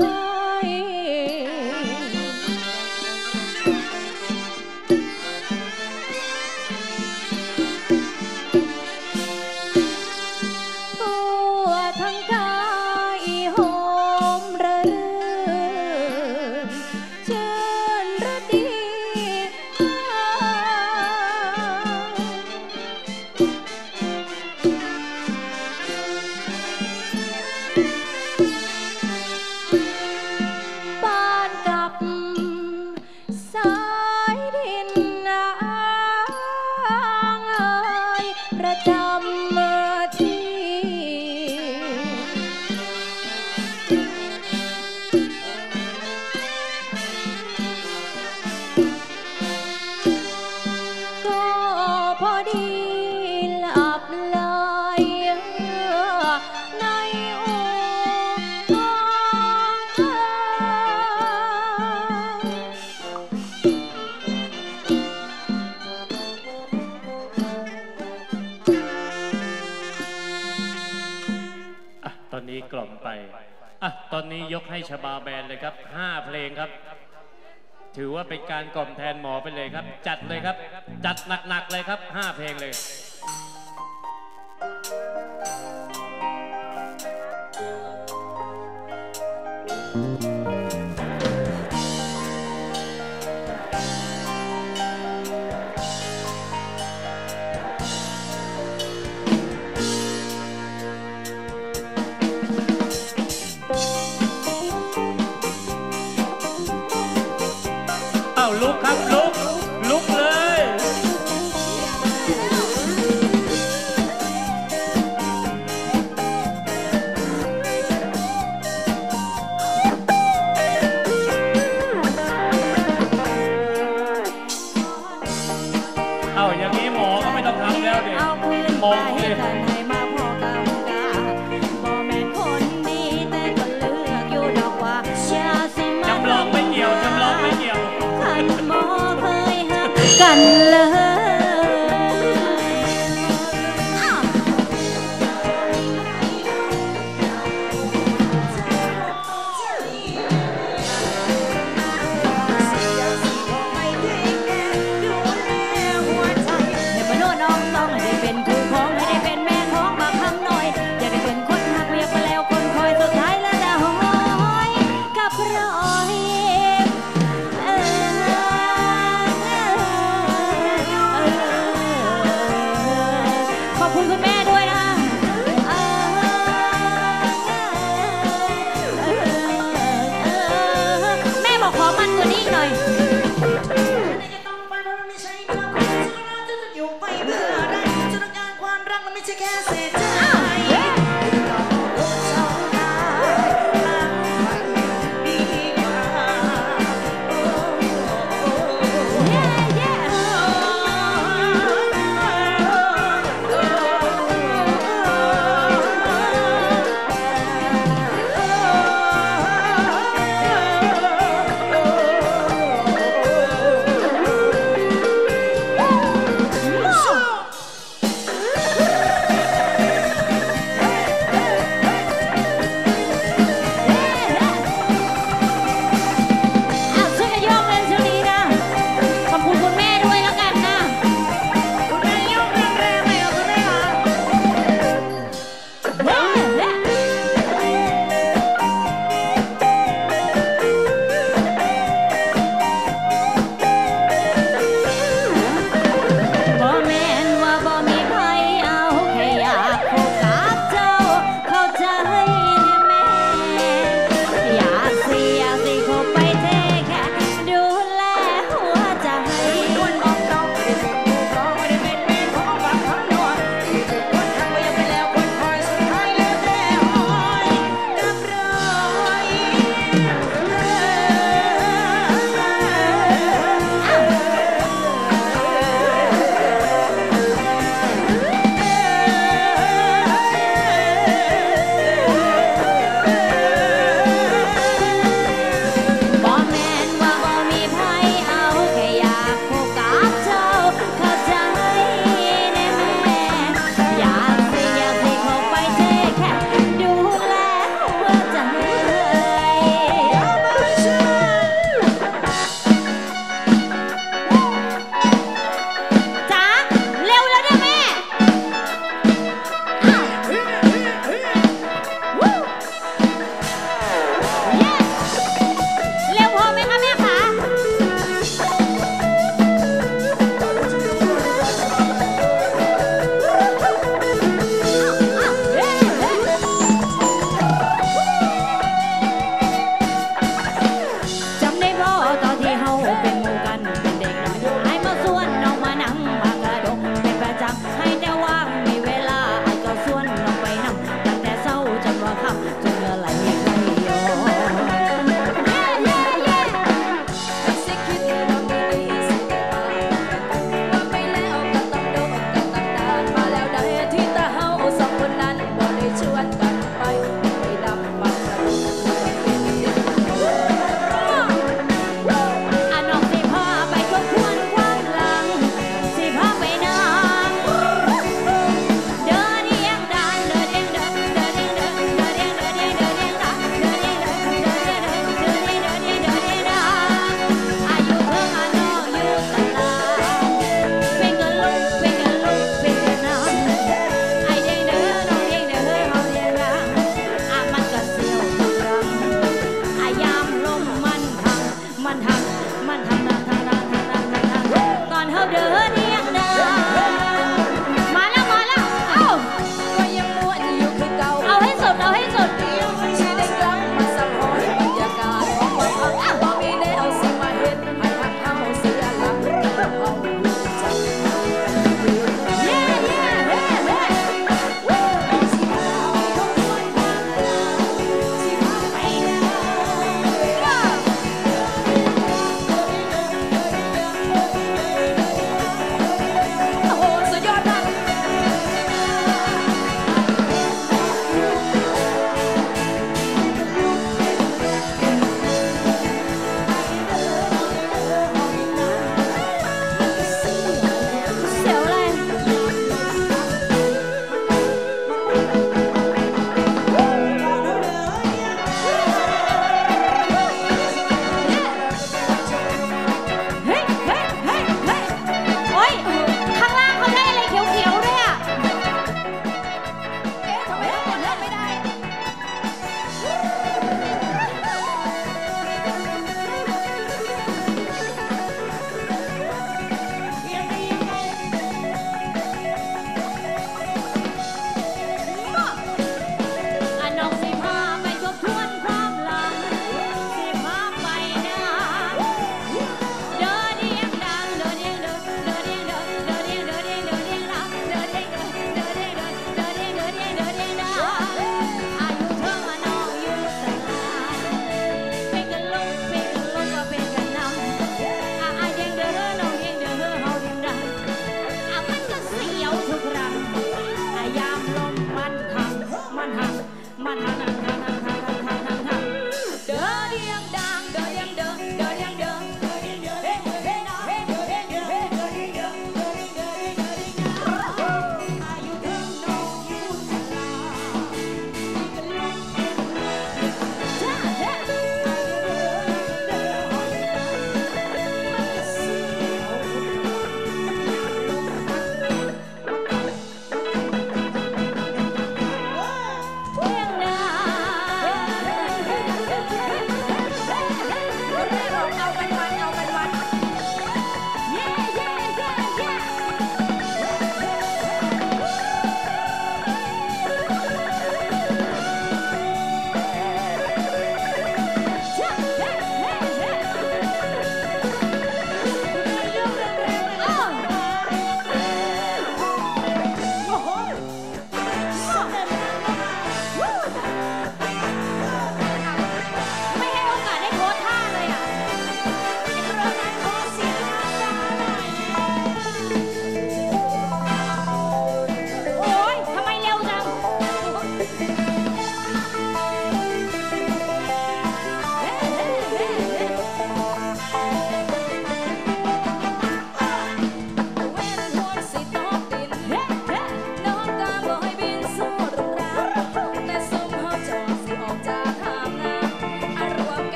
ให้ตัวทั้งกายหอมระรื่นเชิญระดีประจำที่ก็พอดีหลับไหลในกล่อมไปอ่ะตอนนี้ยกให้ชบาแบนเลยครับ5เพลงครับถือว่าเป็นการกล่อมแทนหมอไปเลยครับจัดเลยครับจัดหนักๆเลยครับ5เพลงเลยลุกครับลุกเลยเอาอย่างนี้หมอก็ไม่ต้องทำแล้วเนี่ยมองเลยจำลองไม่เกี่ยวกันเลย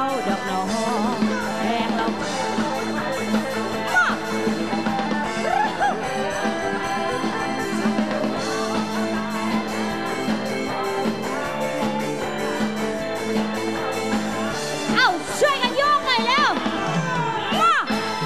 ดอกหนอแพงเราช่วยกันโยกหน่อยแล้วมา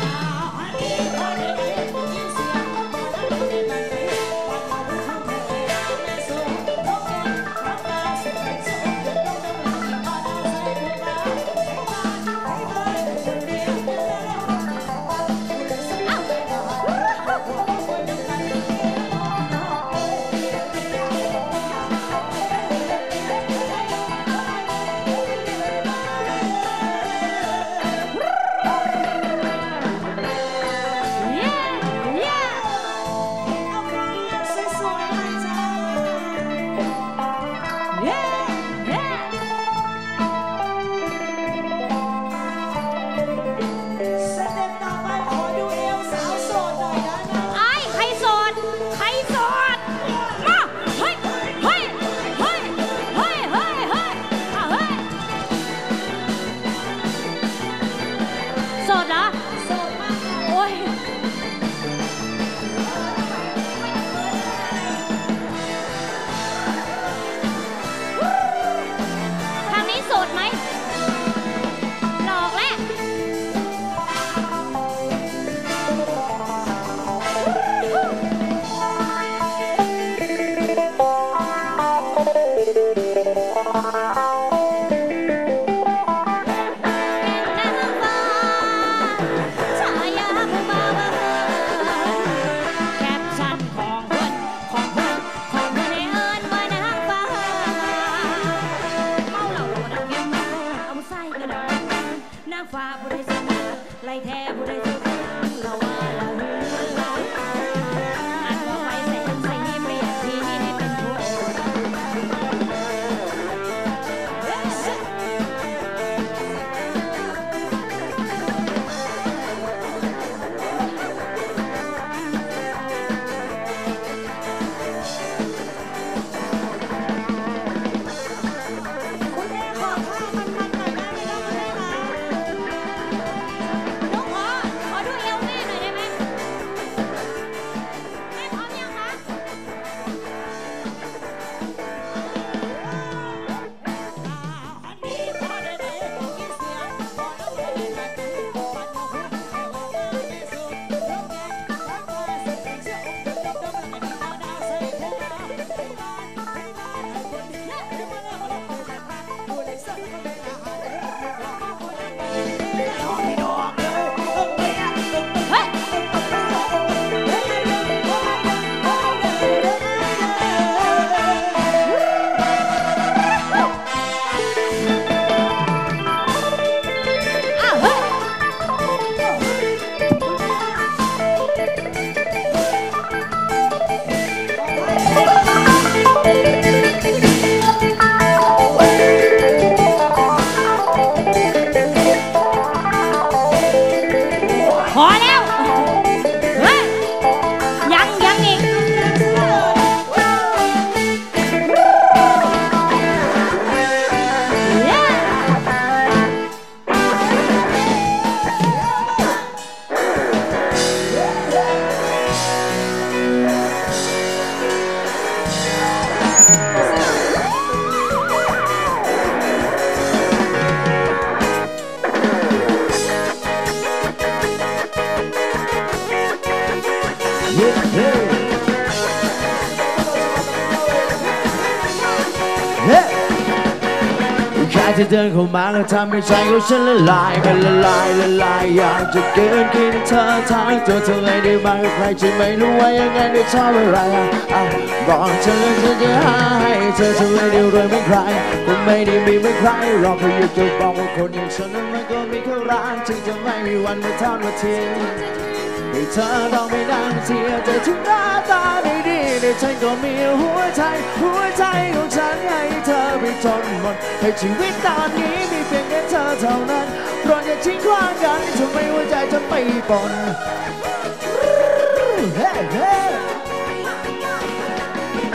ที่เดินเข้ามาแล้วทำให้ใจของฉันละลายมันละลายละลายอยากจะเกินกินเธอทั้งตัวเธอเลยได้มากับใครจะไม่รู้ว่ายังไงได้ชอบอะไรบอกเธอจะให้เธอจะไม่ได้รวยเหมือนใครคงไม่ได้มีเหมือนใครหรอกแค่อยากจะบอกว่าคนอย่างฉันนั้นมันก็มีแค่รักจึงจะไม่มีวันมาทอดมาทิ้งให้เธอต้องไปนั่งเสียใจทุกหน้าตาดีๆในฉันก็มีหัวใจของฉันให้เธอไปจนหมดให้ชีวิตตอนนี้มีเพียงแค่เธอเท่านั้นโปรดอย่าทิ้งขว้างกันทำไมหัวใจจะไม่ปนเฮ้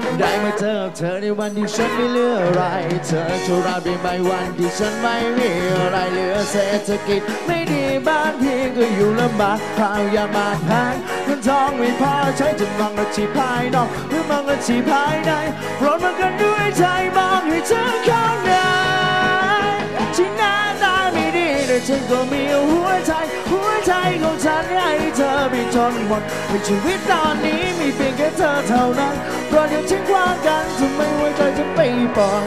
ได้มาเจอเธอในวันที่ฉันไม่เหลืออะไรเธอชั่วร้ายไปไหมวันที่ฉันไม่มีอะไรเหลือเศรษฐกิจไม่ดีบ้านพี่ก็อยู่ลำบากข้าวยามาแพงเงินทองไม่พอใช้จะมองกระชีภายนอกหรือมองกระชีภายในโปรดมากันด้วยใจมองให้เธอข้างในที่หน้าตาไม่ดีแต่ฉันก็มีหัวใจของฉันให้เธอไปจนหมดในชีวิตตอนนี้มีเพียงแค่เธอเท่านั้นเพราะเดี๋ยวทิ้งกว้างกันทำไมหัวใจจะไปปอน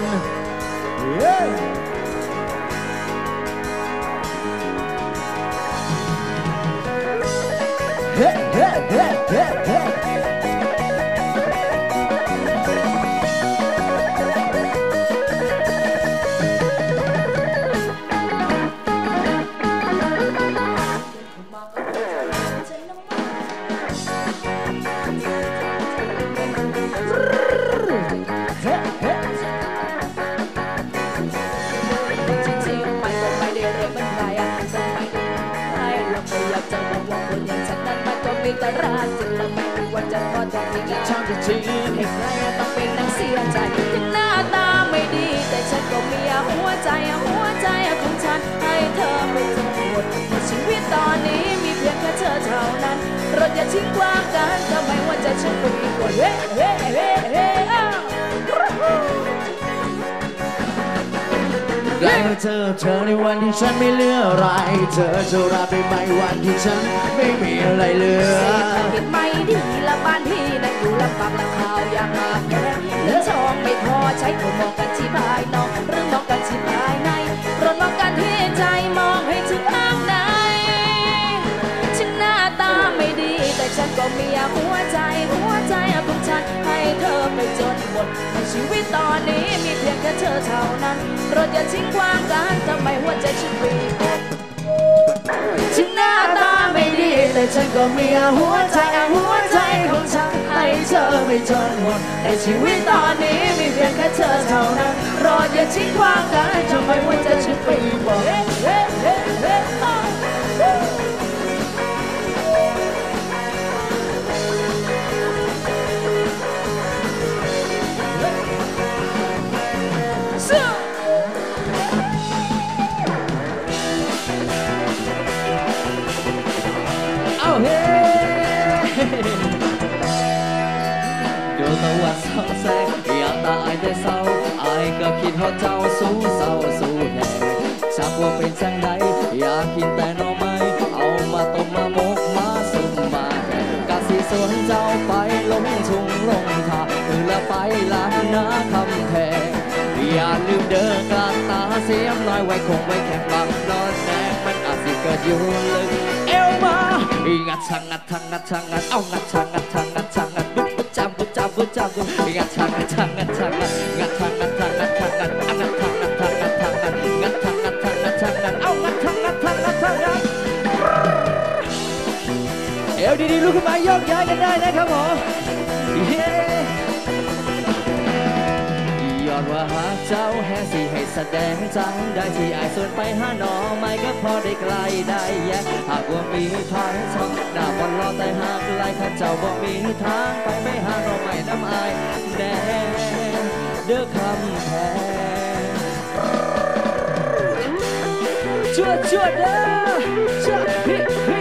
เฮ้เฮ้เฮ้เฮ้เฮ้แต่รักจะต้องไม่รู้ว่าจะพอจะมีงานจริงให้ใครต้องเป็นนักเสียใจถึงหน้าตาไม่ดีแต่ฉันก็มีหัวใจของฉันให้เธอไปจนหมดในชีวิตตอนนี้มีเพียงแค่เธอเท่านั้นรถอย่าทิ้งกว้างกันทำไมว่าจะฉันก็มีกว่าเฮ้เฮ้เฮ้เฮ้ได้มาเจอเธอในวันที่ฉันไม่เหลืออะไรเธอจะรับไปไหมวันที่ฉันไม่มีอะไรเหลือเศรษฐกิจไม่ดีละบ้านพี่นั่งอยู่ลำบากและข้าวอยากมาแพงเงินทองไม่พอใช้คนมองกันที่ภายนอกหรือมองกันที่ภายในรถมองกันที่ใจมองให้ถึงข้างในฉันหน้าตาไม่ดีแต่ฉันก็มีหัวใจของฉันให้เธอไปจนหมดในชีวิตตอนนี้มีเพียงแค่เธอเท่านั้นรถอย่าทิ้งกว้างกันทำไมหัวใจฉันปีฉันหน้าตาไม่ดีแต่ฉันก็มีหัวใจของฉันให้เธอไม่จนหมดในชีวิตตอนนี้มีเพียงแค่เธอเท่านั้นรออย่าทิ้งกว้างกันทำไมหัวใจฉันปีบอกดูตะวันส่องแสงอยากตายแต่เศร้าอายก็คิดฮอดเจ้าสู้เศร้าสู้แน่ชักว่าเป็นจังใดอยากกินแต่หน่อไม้เอามาต้มมาหมกมาสุ่มมาแกงกะสิสวนเจ้าไปลงทุ่งลงทาละไปลานนาคำแพงอย่าลืมเดินกลางตาเสียมน้อยไว้คงไว้แข็งบังนอนแนงมันอาจสิเกิดอยู่ลึกเอวมางัดชังงัดทังงัดชังงัดเอางัดชังงัดทังงัดชังงัดบุ๊บจับงัดชังงัดชังงัดชังงัดทังงัดชังงัดงัดทังงัดทังงัดทังงัดงัดทังงัดทังงัดทังงัดงัดทังงัดทังงัดชังงัดเอางัดทังงัดทังงัดทังงัดเอวดีๆลุกขึ้นมาโยกย้ายกันได้นะครับผมยอดว่าหากเจ้าแห่สิให้แสดงจังได้ที่อายส่วนไปหาหนอไม่ก็พอได้ไกลได้แยกหากว่ามีทางช่องหน้าบอลรอแต่หากไกลข้าเจ้าบ่มีทางไปหาหนอไม่น้ำอายแน่เด้อคำแพงชั่วเด้อชั่วฮิ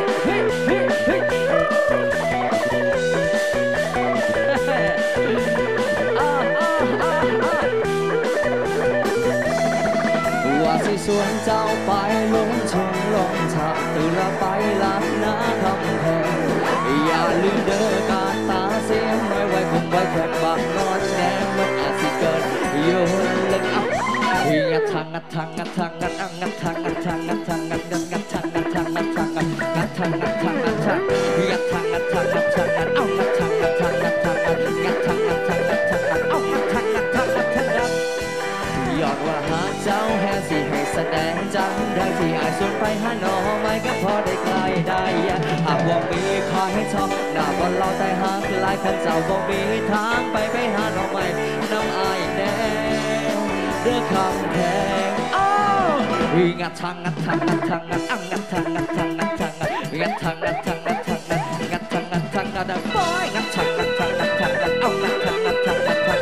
ส่วนเจ้าไปลงชงลงฉากตื่นละไปลานนาคำแพงอย่าลืมเดินการตาเสียงไว้ไว้คงไว้แค่บางนอนแน่มันอาจสิเกิดโยนเล่นอัพงัดทังงัดทังงัดทังงัดอังงัดทังงัดทังงัดทังงัดงัดทังงัดทังงัดทังงัดทังงัดทังงัดทังงัดทังงัดทังงัดทังงัดเอางัดทังงัดทังงัดทังงัดทังงัดทังงัดทังงัดเอางัดทังงัดทังงัดทังงัดยอดว่าหาเจ้าแห่สิให้แสดงจังได้ที่อายส่วนไปหาหนอไม่ก็พอได้ไกลได้หากว่ามีใครให้ชอบหน้าบอลเราแต่หากลายขันเจ้าบ่มีทางไปหาหนอไม่น้ำอายแน่เด้อคำแพงงัดทังงัดทังงัดทังงัดอังงัดทังงัดทังงัดทังงัดทังงัดทังงัดทังงัดทังงัดทังงัดทังงัดปอยงัดทังงัดทังงัดทังงัดเอางัดทังงัดทังงัดทัง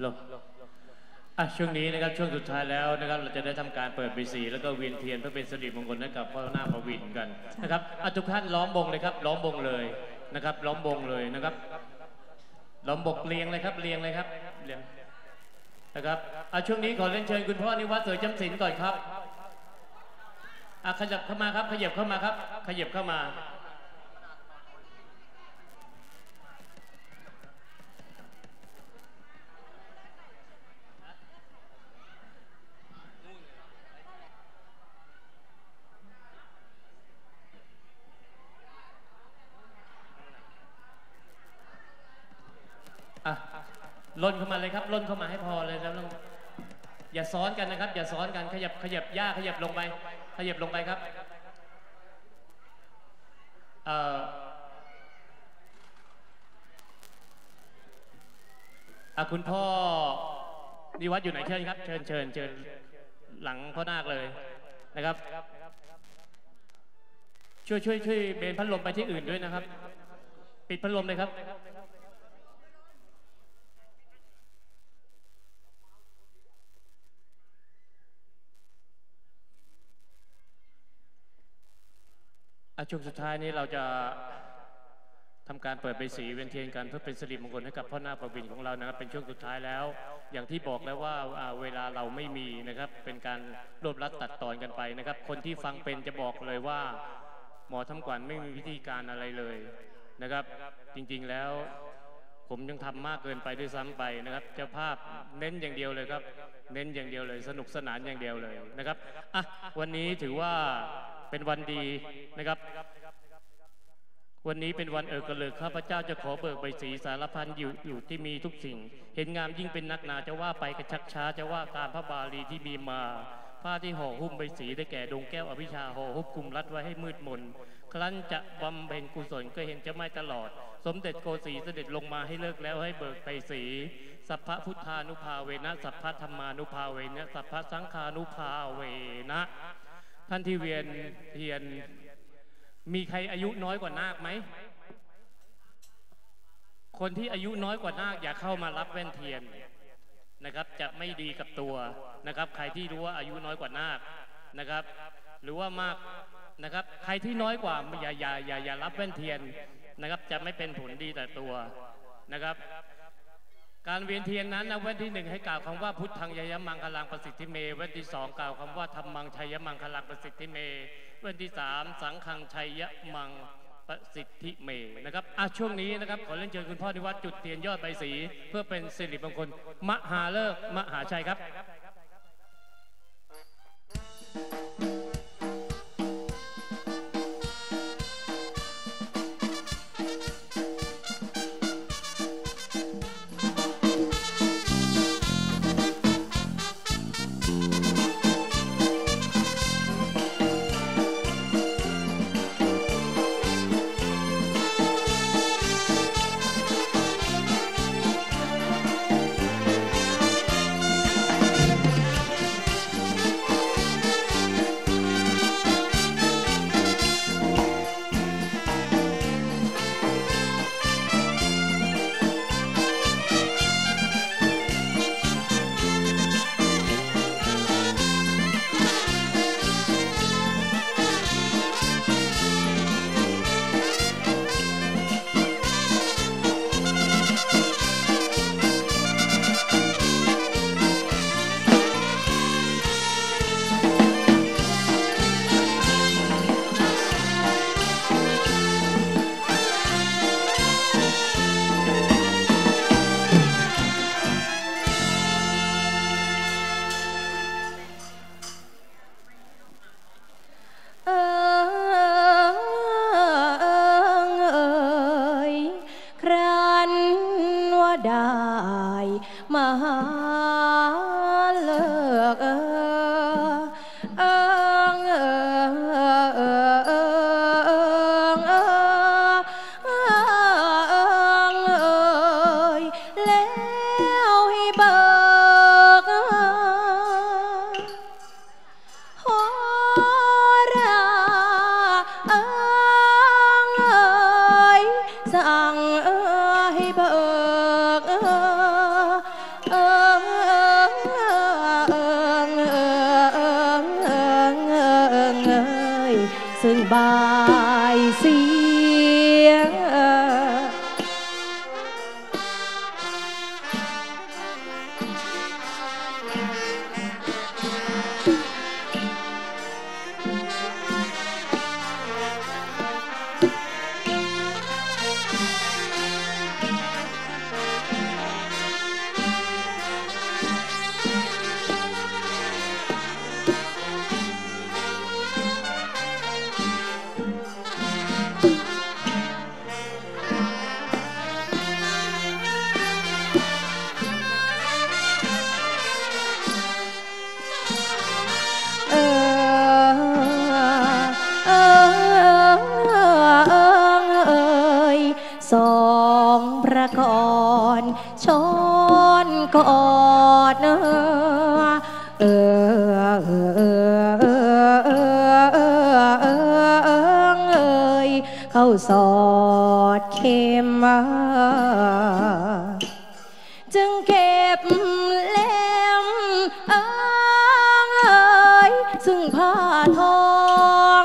ช่วงนี้นะครับช่วงสุดท้ายแล้วนะครับเราจะได้ทำการเปิดบีซีแล้วก็เวียนเทียนเพื่อเป็นสิริมงคลให้กับพ่อหน้าพระวินกันนะครับทุกท่านล้อมวงเลยครับล้อมวงเลยนะครับล้อมวงเลยนะครับล้อมบกเรียงเลยครับเรียงเลยครับเรียงนะครับช่วงนี้ขอเรียนเชิญคุณพ่อนิวัฒน์เสยจำศีลก่อนครับขยับเข้ามาครับขยับเข้ามาครับขยับเข้ามาล่นเข้ามาเลยครับล่นเข้ามาให้พอเลยแล้วอย่าซ้อนกันนะครับอย่าซ้อนกันขยับย่าขยับลงไปขยับลงไปครับคุณพ่อนิวัฒน์อยู่ไหนเชิญครับเชิญหลังพ่อนาคเลยนะครับช่วยเบนพัดลมไปที่อื่นด้วยนะครับปิดพัดลมเลยครับช่วงสุดท้ายนี้เราจะทำการเปิดใบสีเวียนเทียนกันเพื่อเป็นสิริมงคลให้กับพ่อหน้าพระวินของเรานะครับเป็นช่วงสุดท้ายแล้วอย่างที่บอกแล้วว่าเวลาเราไม่มีนะครับเป็นการรวบรัดตัดตอนกันไปนะครับคนที่ฟังเป็นจะบอกเลยว่าหมอทำขวัญไม่มีวิธีการอะไรเลยนะครับจริงๆแล้วผมยังทำมากเกินไปด้วยซ้ำไปนะครับเจ้าภาพเน้นอย่างเดียวเลยครับเน้นอย่างเดียวเลยสนุกสนานอย่างเดียวเลยนะครับวันนี้ถือว่าเป็นวันดีนะครับวันนี้เป็นวันกระเลิกข้าพเจ้าจะขอเบิกใบสีสารพันอยู่ที่มีทุกสิ่งเห็นงามยิ่งเป็นนักหนาจะว่าไปกระชักช้าจะว่าการพระบาลีที่มีมาผ้าที่ห่อหุ้มใบสีได้แก่ดวงแก้วอภิชาห่อหุ้มคุมรัดไว้ให้มืดมนครั้นจะบำเพ็ญกุศลก็เห็นจะไม่ตลอดสมเด็จโกสีเสด็จลงมาให้เลิกแล้วให้เบิกใบสีสัพพพุทธานุภาเวนะสัพพธรรมานุภาเวนะสัพพสังฆานุภาเวนะท่านที่เวียนเทียนมีใครอายุน้อยกว่านาคไหมคนที่อายุน้อยกว่านาคอย่าเข้ามารับแว่นเทียนนะครับจะไม่ดีกับตัวนะครับใครที่รู้ว่าอายุน้อยกว่านาคนะครับหรือว่ามากนะครับใครที่น้อยกว่าอย่ารับแว่นเทียนนะครับจะไม่เป็นผลดีแต่ตัวนะครับการเวียนเทียนนั้นนะแว่นที่1ให้กล่าวคำว่าพุทธังยยมังคลังประสิทธิเมแว่นที่2กล่าวคำว่าธรรมังชัยมังคลังประสิทธิเมแว่นที่3สังฆังชัยมังประสิทธิเมนะครับช่วงนี้นะครับขอเรียนเชิญคุณพ่อนิวัฒน์จุดเทียนยอดใบสีเพื่อเป็นสิริมงคลมหาฤกษ์มหาชัยครับสั่งให้เบิกงบายเสียสองพระกรชนกอดเข้าสอดเข็มจึงเก็บเล่มซึ่งผ้าทอง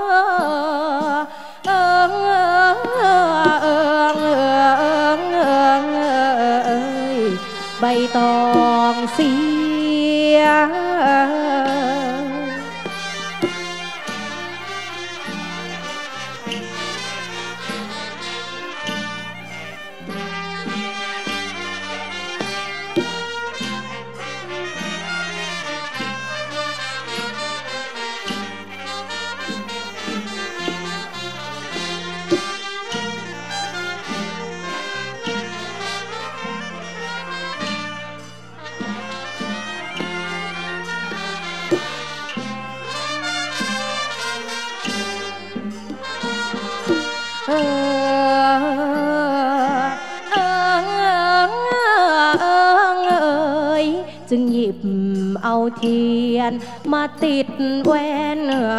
ใบตองเสียจึงหยิบเอาเทียนมาติดแว่น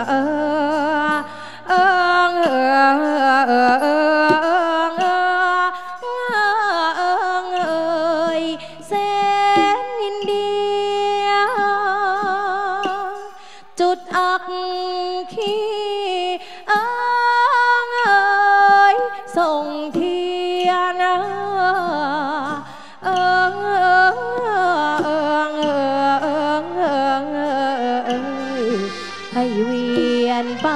แสนอินเดียจุดอักขีส่งเทียนให้เวียนไป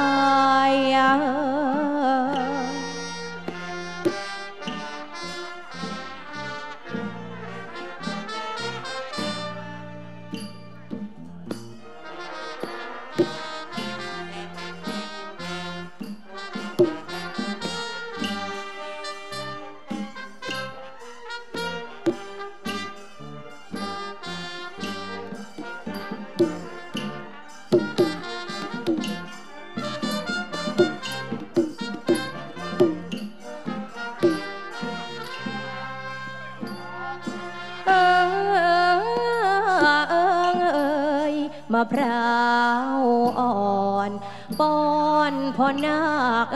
มะพร้าวอ่อนป้อนพ่อนาค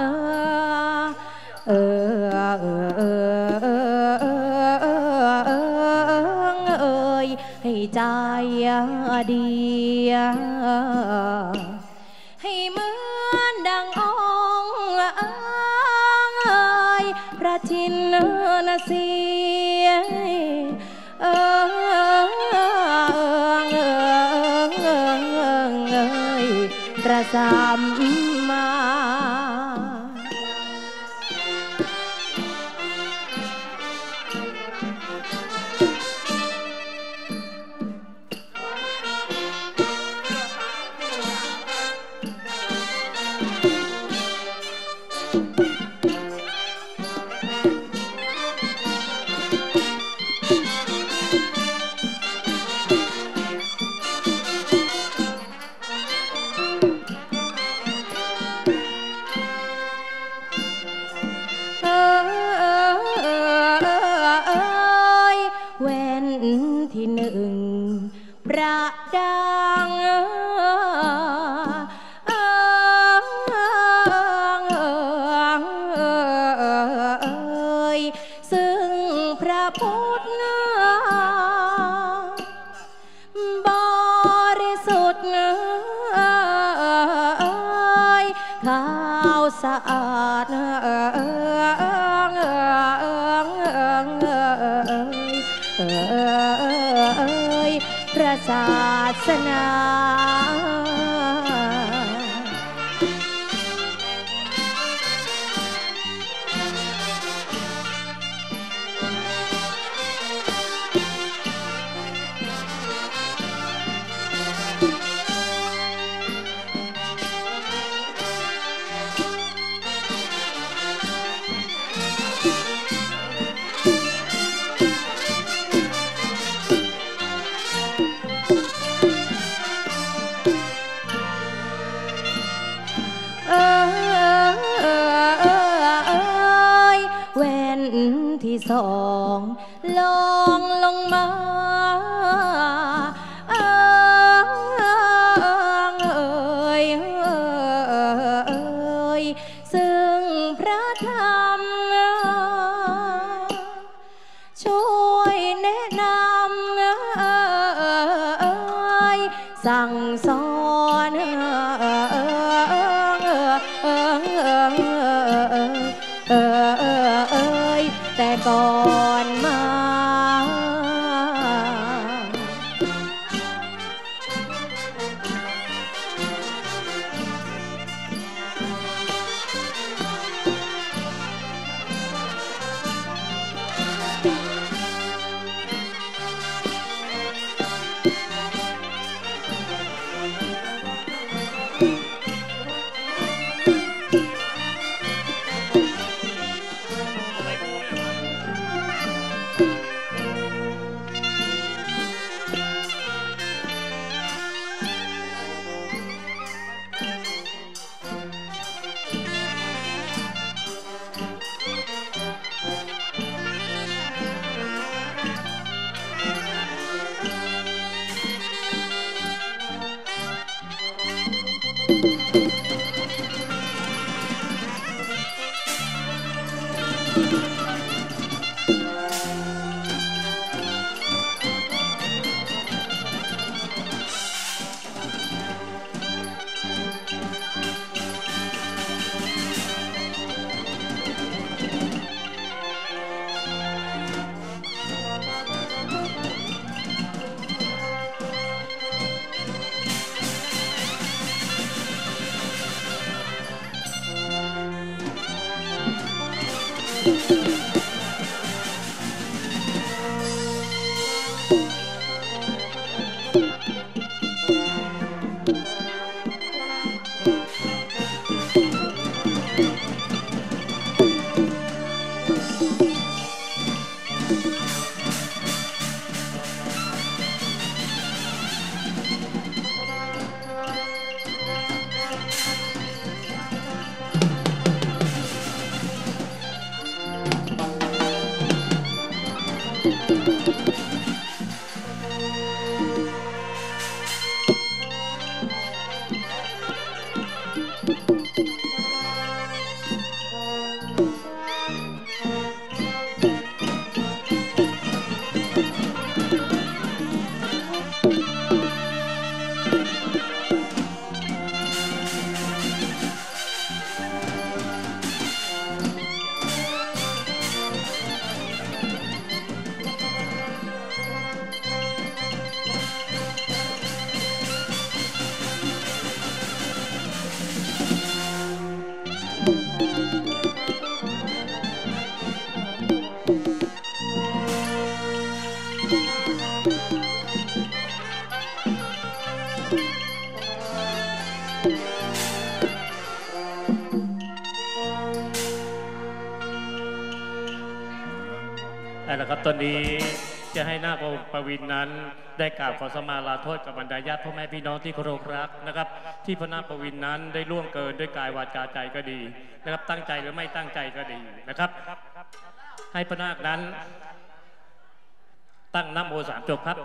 ให้ใจดีให้เหมือนดังองค์พระชินเสียประสัมมาแว่นที่หนึ่งประดังซึ่งพระพุทธบริสุทธิ์ข้าอาดพระศาสนาที่สองลองลงมาซึ่งพระธรรมช่วยแนะนำสั่งสอนแต่ก่อนมานะครับตอนนี้จะให้นาคประวินนั้นได้กล่าวขอสมาลาโทษกับบรรดาญาติพ่อแม่พี่น้องที่เคารพรักนะครับที่พระนาคประวินนั้นได้ล่วงเกินด้วยกายวาจาใจก็ดีนะครับตั้งใจหรือไม่ตั้งใจก็ดีนะครับให้พระนาคนั้นตั้งนะโมสามจบครับ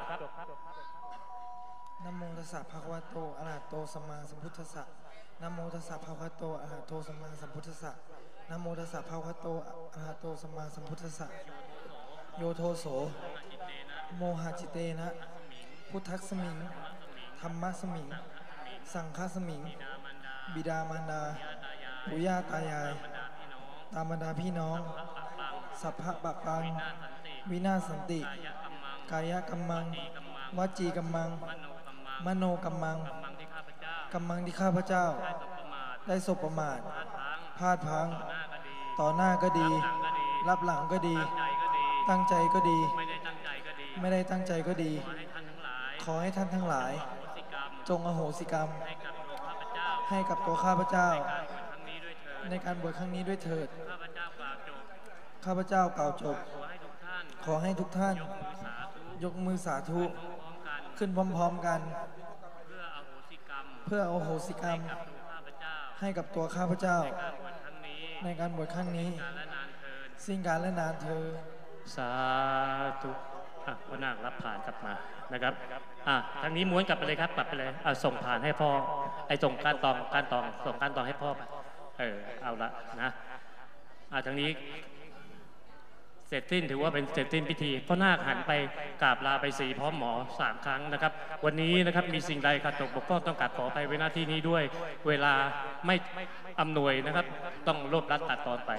นะโมตัสสะภะคะวะโตอะระหะโตสัมมาสัมพุทธัสสะนะโมตัสสะภะคะวะโตอะระหะโตสัมมาสัมพุทธัสสะนะโมตัสสะภะคะวะโตอะระหะโตสัมมาสัมพุทธัสสะโยโทโสโมหะจิเตนะพุทธัสสมิงธัมมัสสมิงสังฆสมิงบิดามารดาปู่ย่าตายาย ตามบรรดาพี่น้อง สัพพะปักปัง วินาศสันติ กายกัมมัง วจีกัมมัง มโนกัมมัง กัมมังที่ข้าพเจ้า ได้สบประมาทพลาดพลั้ง ต่อหน้าก็ดี รับหลังก็ดี ตั้งใจก็ดี ไม่ได้ตั้งใจก็ดี ขอให้ท่านทั้งหลาย จงอโหสิกรรม ให้กับตัวข้าพเจ้า ในการบวชครั้งนี้ด้วยเถิด ข้าพเจ้ากล่าวจบ ขอให้ทุกท่าน ยกมือสาธุ ขึ้นพร้อมๆกัน เพื่ออโหสิกรรม ให้กับตัวข้าพเจ้า ในการบวชครั้งนี้ สิ้นกาลและนานเธอสาธุพระนาครับผ่านกลับมานะครับทางนี้ม้วนกลับไปเลยครับกลับไปเลยส่งผ่านให้พ่อส่งการตองส่งการตองให้พ่อไปเอาละนะทางนี้เสร็จสิ้นถือว่าเป็นเสร็จสิ้นพิธีพ่อนาคหันไปกราบลาไปสีพร้อมหมอ3 ครั้งนะครับวันนี้นะครับมีสิ่งใดขาดตกบกพร่องต้องกราบขออภัยไว้หน้าที่นี้ด้วยเวลาไม่อำนวยนะครับต้องรวบรัดตัดตอนไป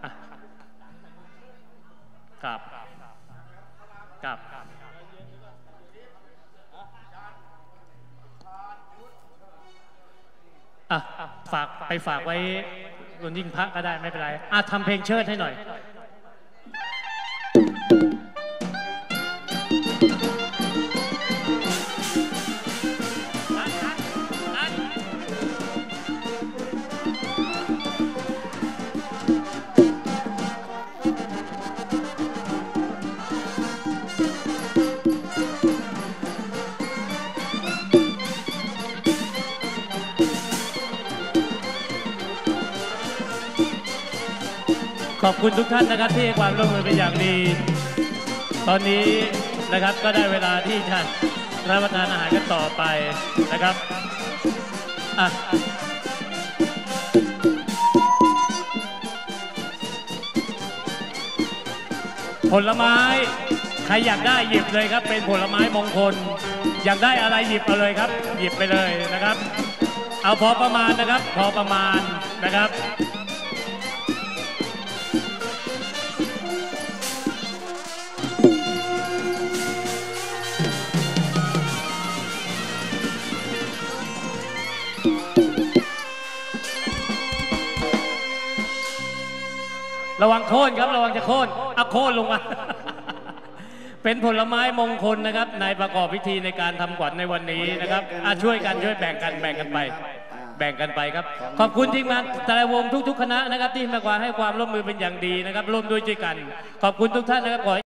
กราบฝากไว้บนยิ่งพระก็ได้ไม่เป็นไรทำเพลงเชิดให้หน่อยขอบคุณทุกท่านนะครับที่ให้ความร่วมมือเป็นอย่างดีตอนนี้นะครับก็ได้เวลาที่จะรับประทานอาหารกันต่อไปนะครับผลไม้ใครอยากได้หยิบเลยครับเป็นผลไม้มงคลอยากได้อะไรหยิบเอาเลยครับหยิบไปเลยนะครับเอาพอประมาณนะครับพอประมาณนะครับระวังโค่นครับระวังจะโค่นโค่นลงมา เป็นผลไม้มงคลนะครับในประกอบพิธีในการทำขวัญในวันนี้นะครับช่วยแบ่งกันไปครับขอบคุณทีมงานแต่ละวงทุกๆคณะนะครับที่มาให้ความร่วมมือเป็นอย่างดีนะครับร่วมด้วยกันขอบคุณทุกท่านนะครับ